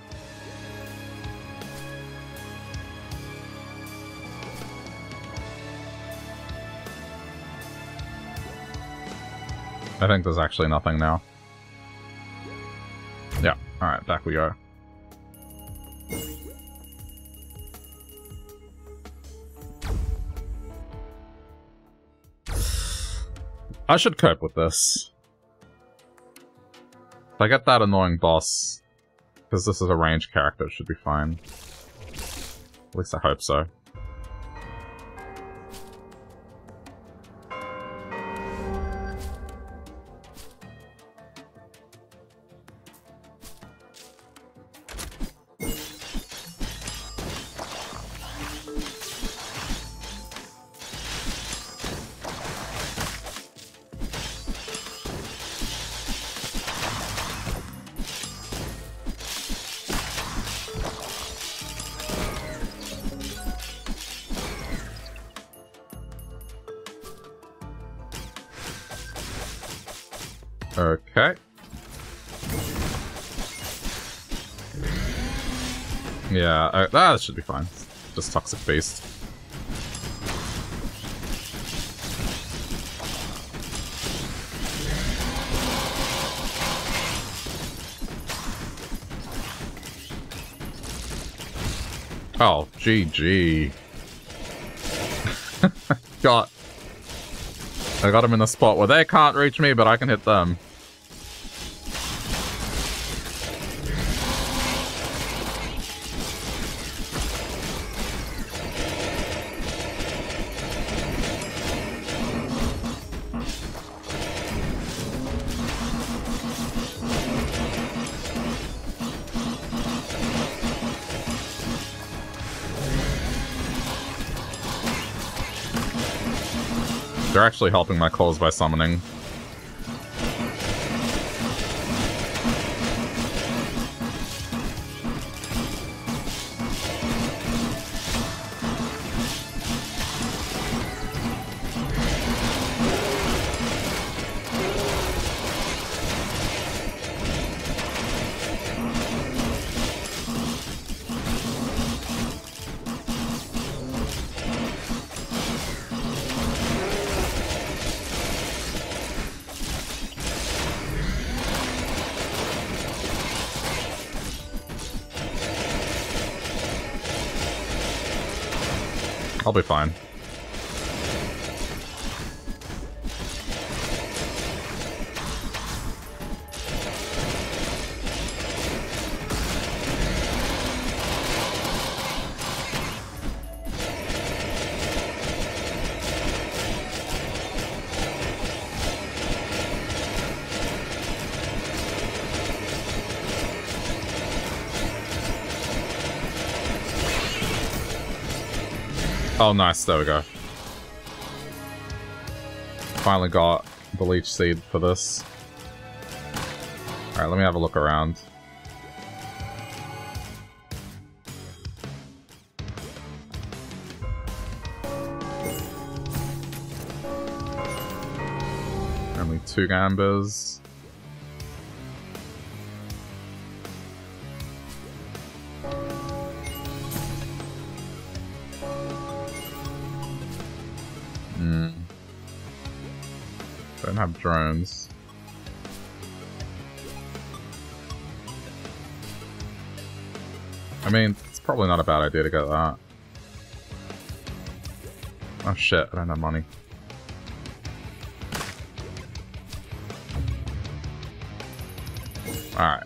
I think there's actually nothing now. Yeah, alright, back we go. I should cope with this. If I get that annoying boss, because this is a ranged character, it should be fine. At least I hope so. Okay. Yeah, uh, that should be fine. Just toxic beast. Oh, G G. Got... I got him in a spot where they can't reach me, but I can hit them. They're actually helping my cause by summoning. I'll be fine. Oh, nice. There we go. Finally got the leech seed for this. Alright, let me have a look around. two Gambas. Hmm. Don't have drones. I mean, it's probably not a bad idea to get that. Oh shit, I don't have money. Alright.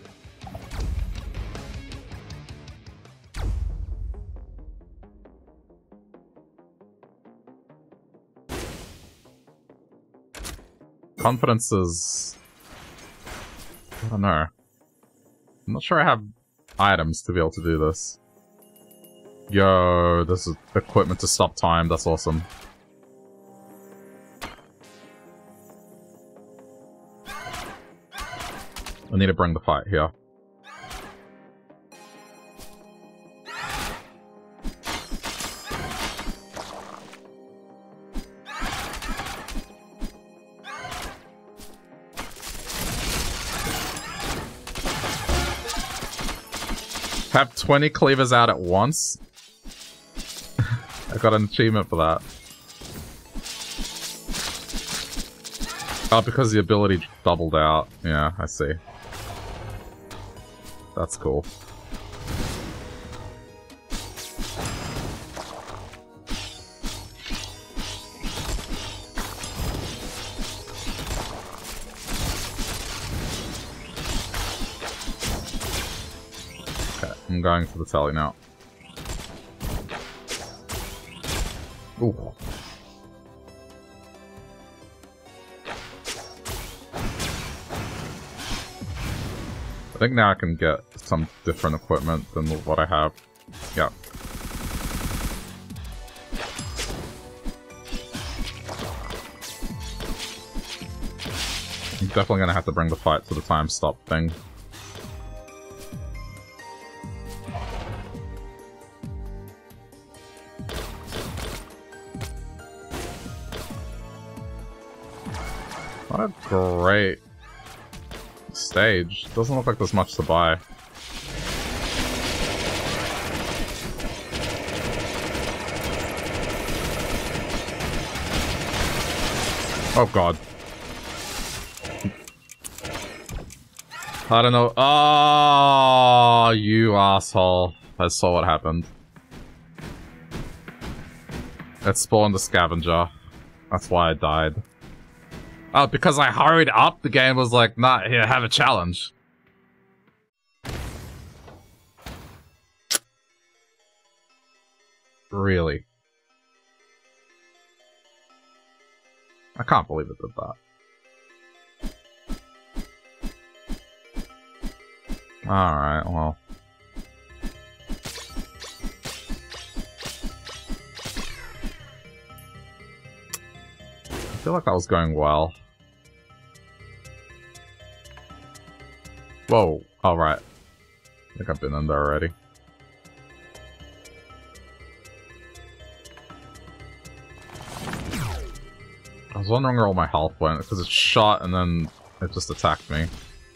Confidence is... I don't know. I'm not sure I have items to be able to do this. Yo, this is equipment to stop time, that's awesome. I need to bring the fight here. Have twenty cleavers out at once? I got an achievement for that. Oh, because the ability doubled out. Yeah, I see. That's cool. Okay, I'm going for the telly now. Ooh. I think now I can get some different equipment than what I have. Yeah. I'm definitely gonna have to bring the fight to the time stop thing. What a great stage. Doesn't look like there's much to buy. Oh god. I don't know. Oh, you asshole. I saw what happened. It spawned a scavenger. That's why I died. Oh, because I hurried up, the game was like, nah, here, have a challenge. Really? I can't believe it did that. Alright, well. I feel like that was going well. Whoa, alright. I think I've been in there already. I was wondering where all my health went, because it shot and then it just attacked me.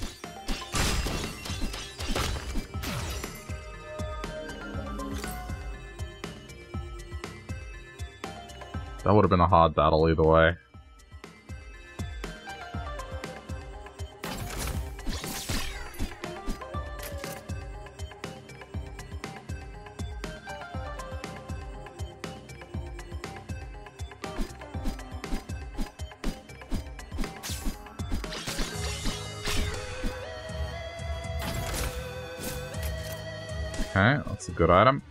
That would have been a hard battle either way. Okay, that's a good item.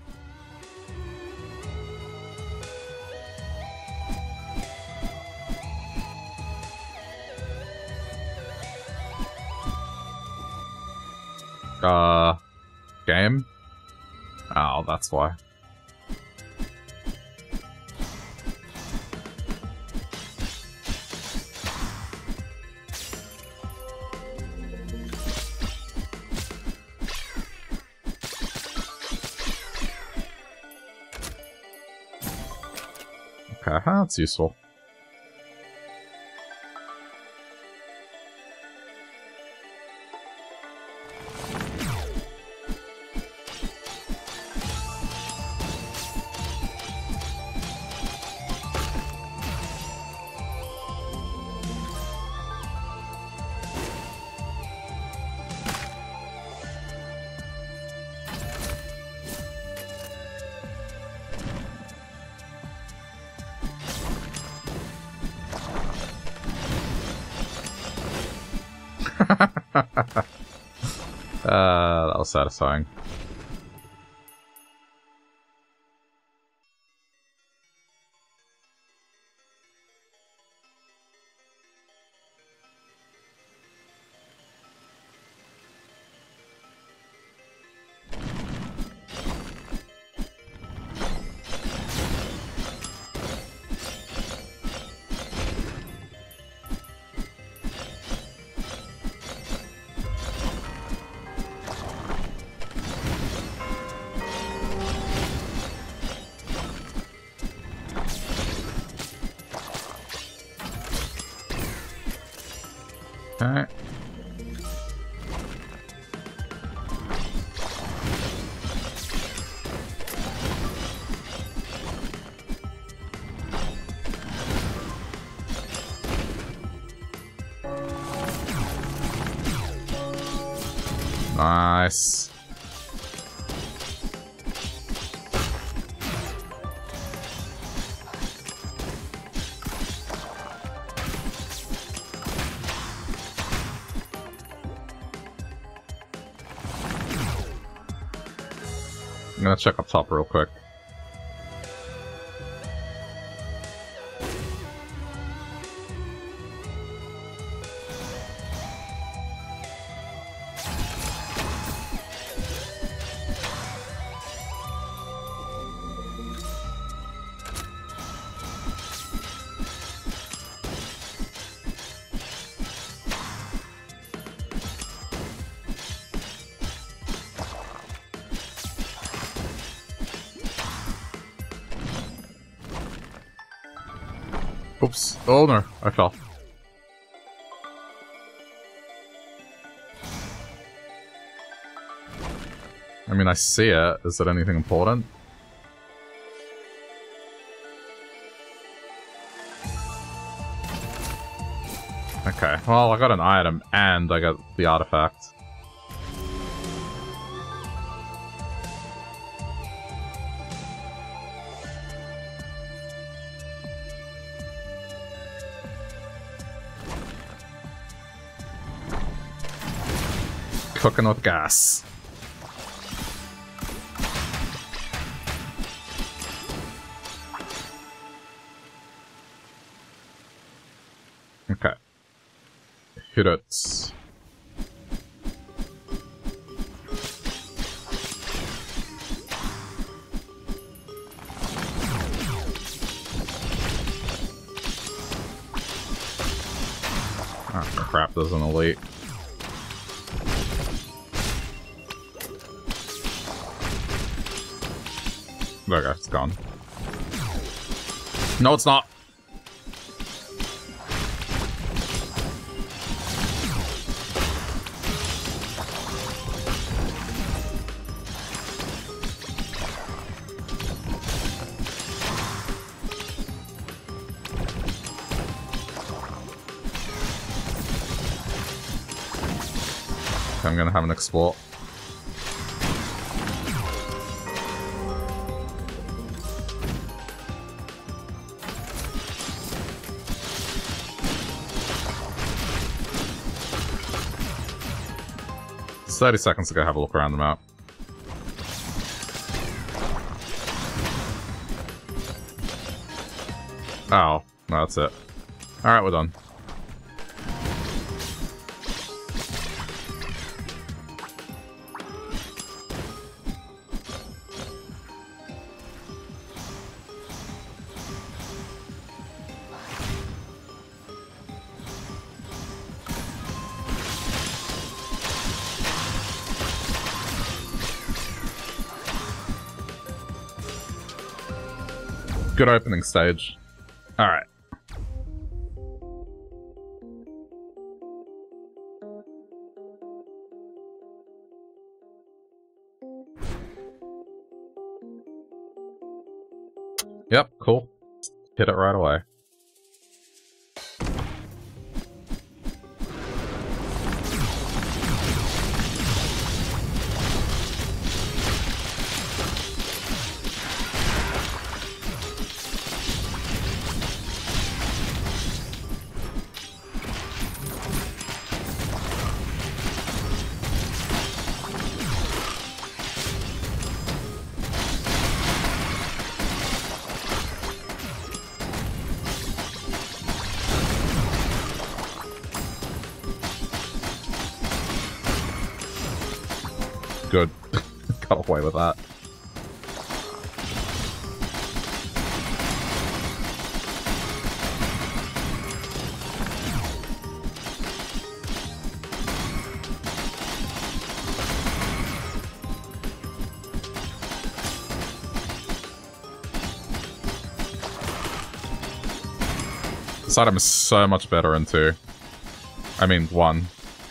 Uh, game? Oh, that's why. Okay, that's useful. that was satisfying. Okay. Nice. I'm gonna check up top real quick. Oops. Oh no, I fell. I mean, I see it. Is it anything important? Okay, well, I got an item and I got the artifact. Cooking with gas. Okay. Hit it. Oh crap, there's an elite. Okay, it's gone. No, it's not. I'm gonna have an export. thirty seconds to go have a look around the map. Oh, no, that's it. Alright, we're done. Good opening stage. Alright. Yep, cool. Hit it right away. Good. Got away with that. This item is so much better in two. I mean, one.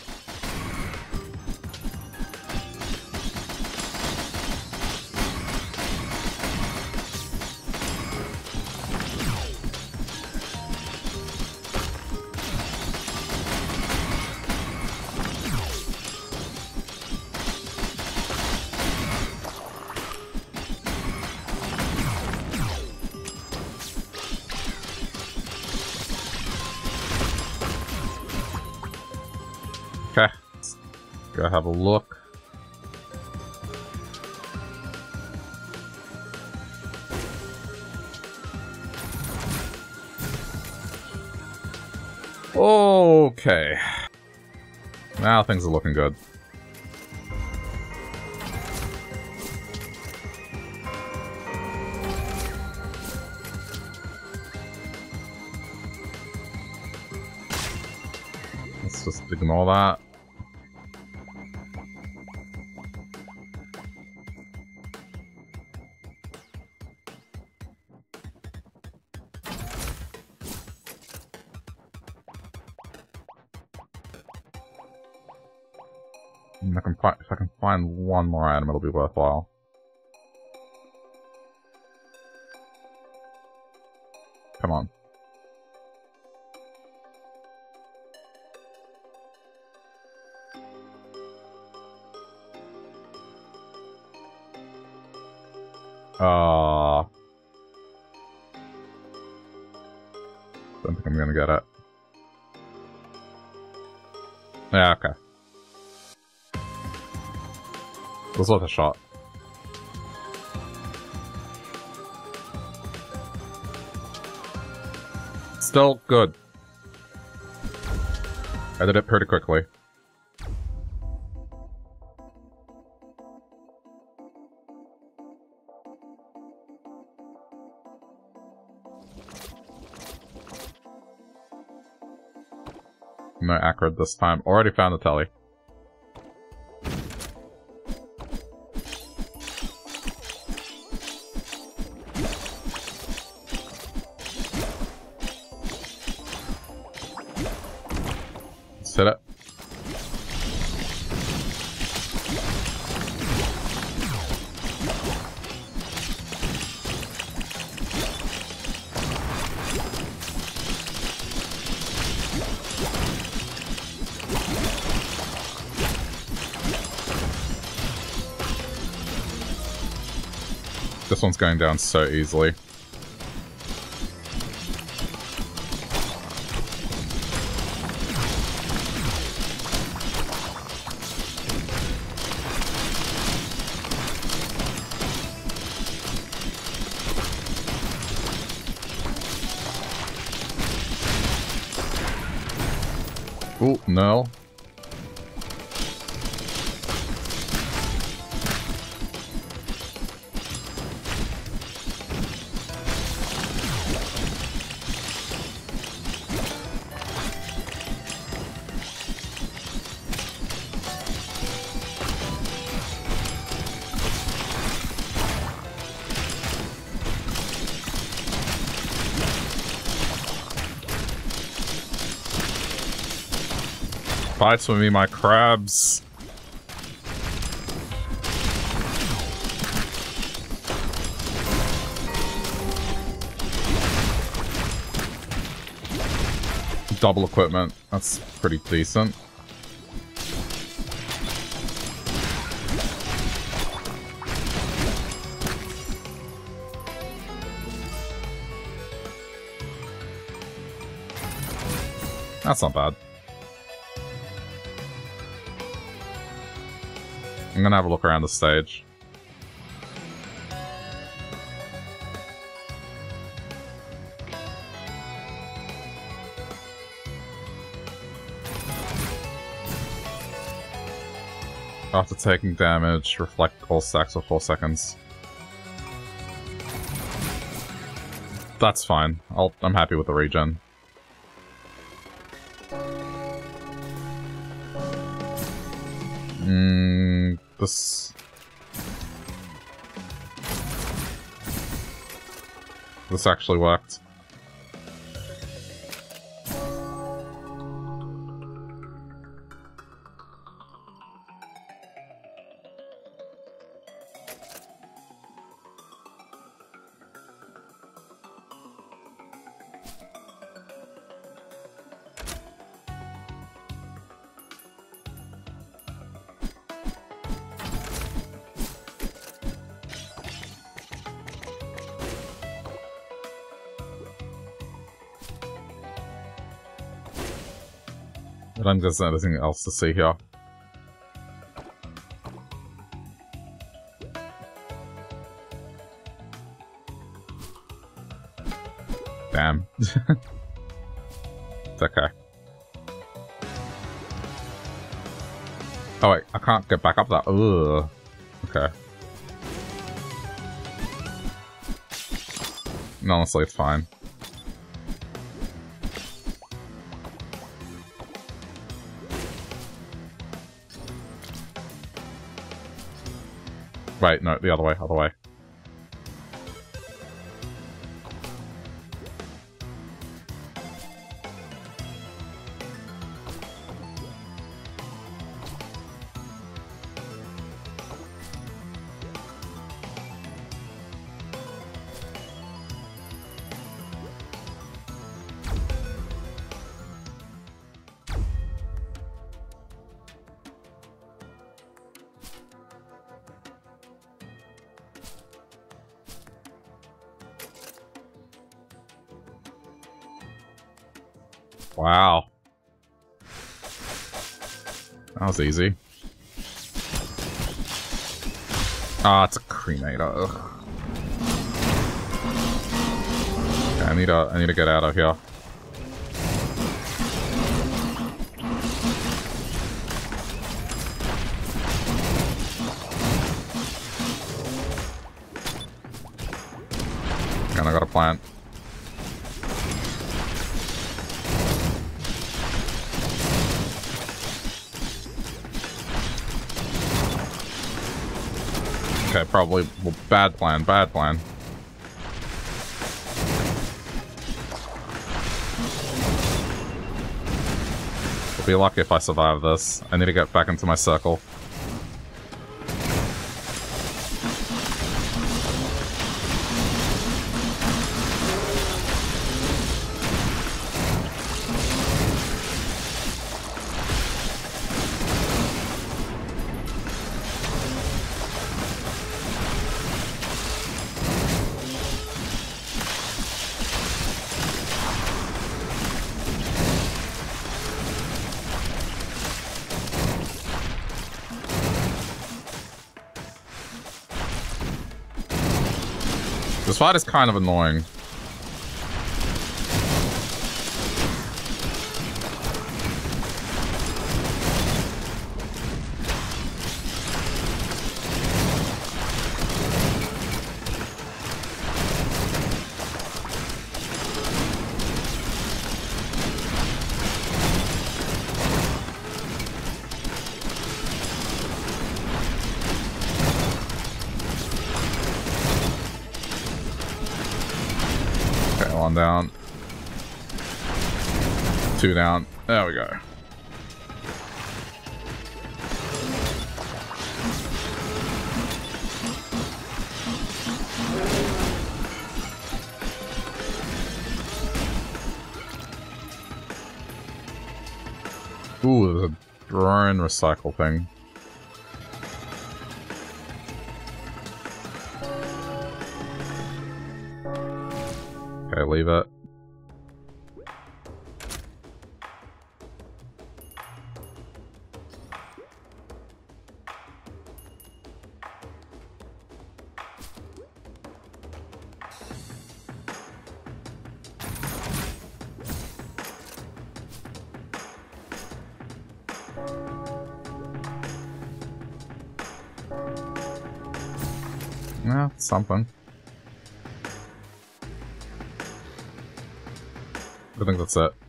Go have a look. Okay. Now things are looking good. Let's just ignore that. And I can find, if I can find one more item, it'll be worthwhile. Come on. Uh, don't think I'm gonna get it. Yeah, okay. It was worth a shot. Still good. I did it pretty quickly. No acrid this time. Already found the telly. Hit it. This one's going down so easily. Oh, no. Fights with me, my crabs. Double equipment. That's pretty decent. That's not bad. I'm gonna have a look around the stage. After taking damage, reflect all stacks for four seconds. That's fine. I'll, I'm happy with the regen. Mm, this... This actually worked. I don't think there's anything else to see here. Damn. It's okay. Oh wait, I can't get back up that. Ugh. Okay. No, honestly, it's fine. Wait, no, the other way, other way. Wow. That was easy. Ah, oh, it's a cremator. Ugh. Okay, I need to I need to get out of here. And I got a plant. Okay, probably well, bad plan, bad plan. I'll be lucky if I survive this. I need to get back into my circle. This fight is kind of annoying. Down. Two down. There we go. Ooh, there's a drone recycle thing. Okay, leave it. Yeah, something. I think that's it.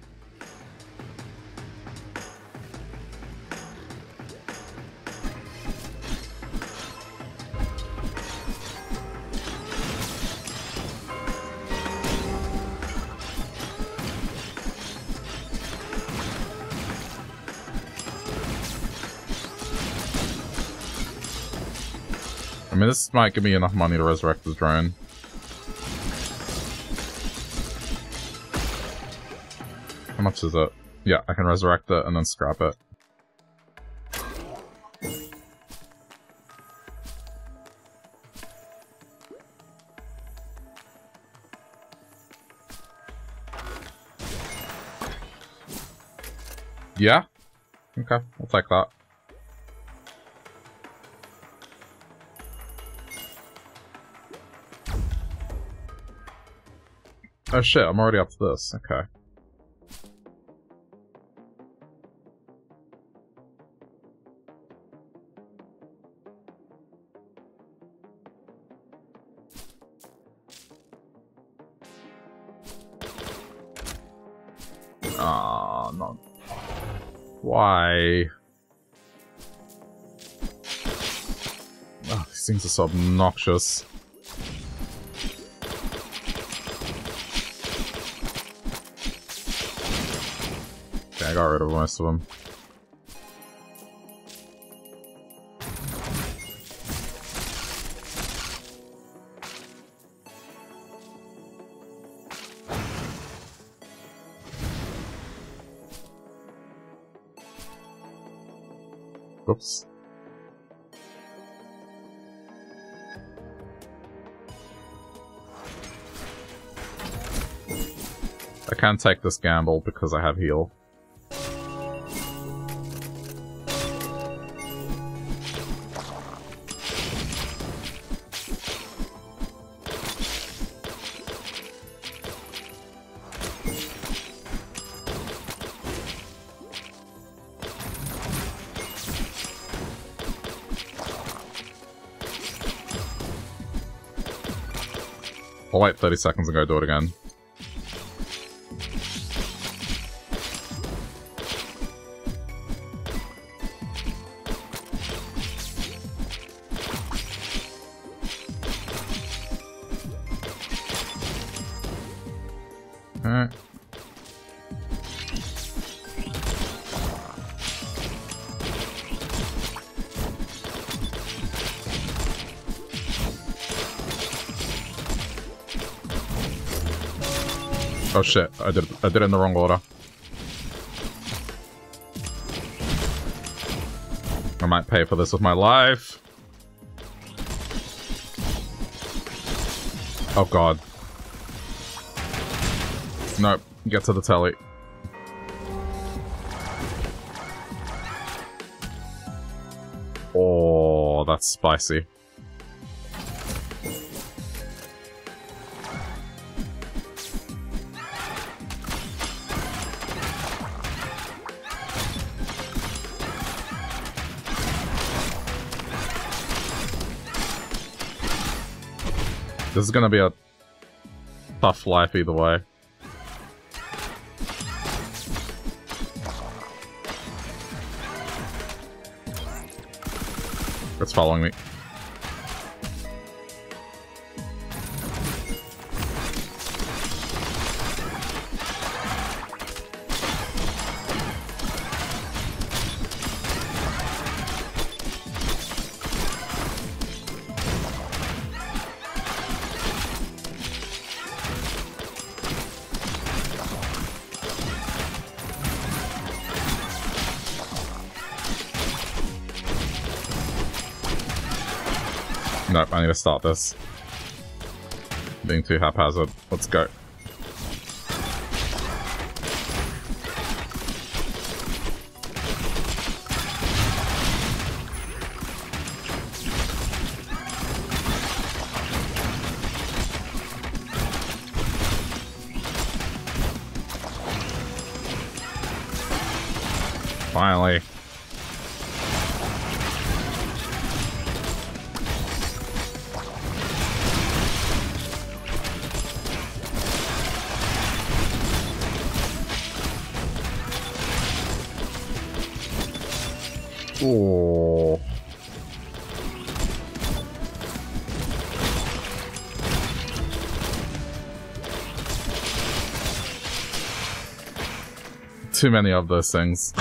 I mean, this might give me enough money to resurrect the drone. How much is it? Yeah, I can resurrect it and then scrap it. Yeah? Okay, I'll take that. Oh shit, I'm already up to this. Okay. Ah, oh, no. Why? Oh, these things are so obnoxious. Okay, I got rid of most of them. Oops. I can't take this gamble because I have heal. I'll wait thirty seconds and go do it again. Alright. Oh shit, I did I did it in the wrong order. I might pay for this with my life. Oh god. Nope, get to the telly. Oh, that's spicy. This is gonna be a tough life either way. It's following me. Nope, I need to start this. Being too haphazard. Let's go. Finally. Oh. Too many of those things.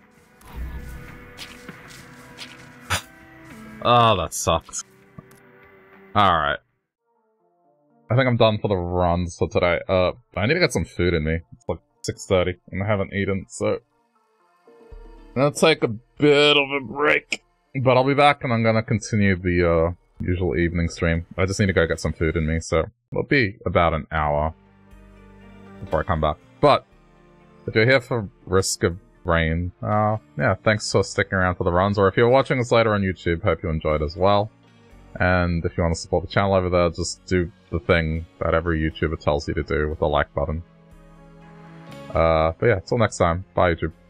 Oh, that sucks. Alright. I think I'm done for the runs for today. Uh, I need to get some food in me. It's like six thirty, and I haven't eaten, so... I'm gonna take a bit of a break. But I'll be back, and I'm gonna continue the, uh, usual evening stream. I just need to go get some food in me, so... It'll be about an hour before I come back. But, if you're here for Risk of Rain, uh, yeah, thanks for sticking around for the runs, or if you're watching this later on YouTube, hope you enjoyed as well. And if you want to support the channel over there, just do the thing that every YouTuber tells you to do with the like button. Uh, but yeah, till next time, bye YouTube.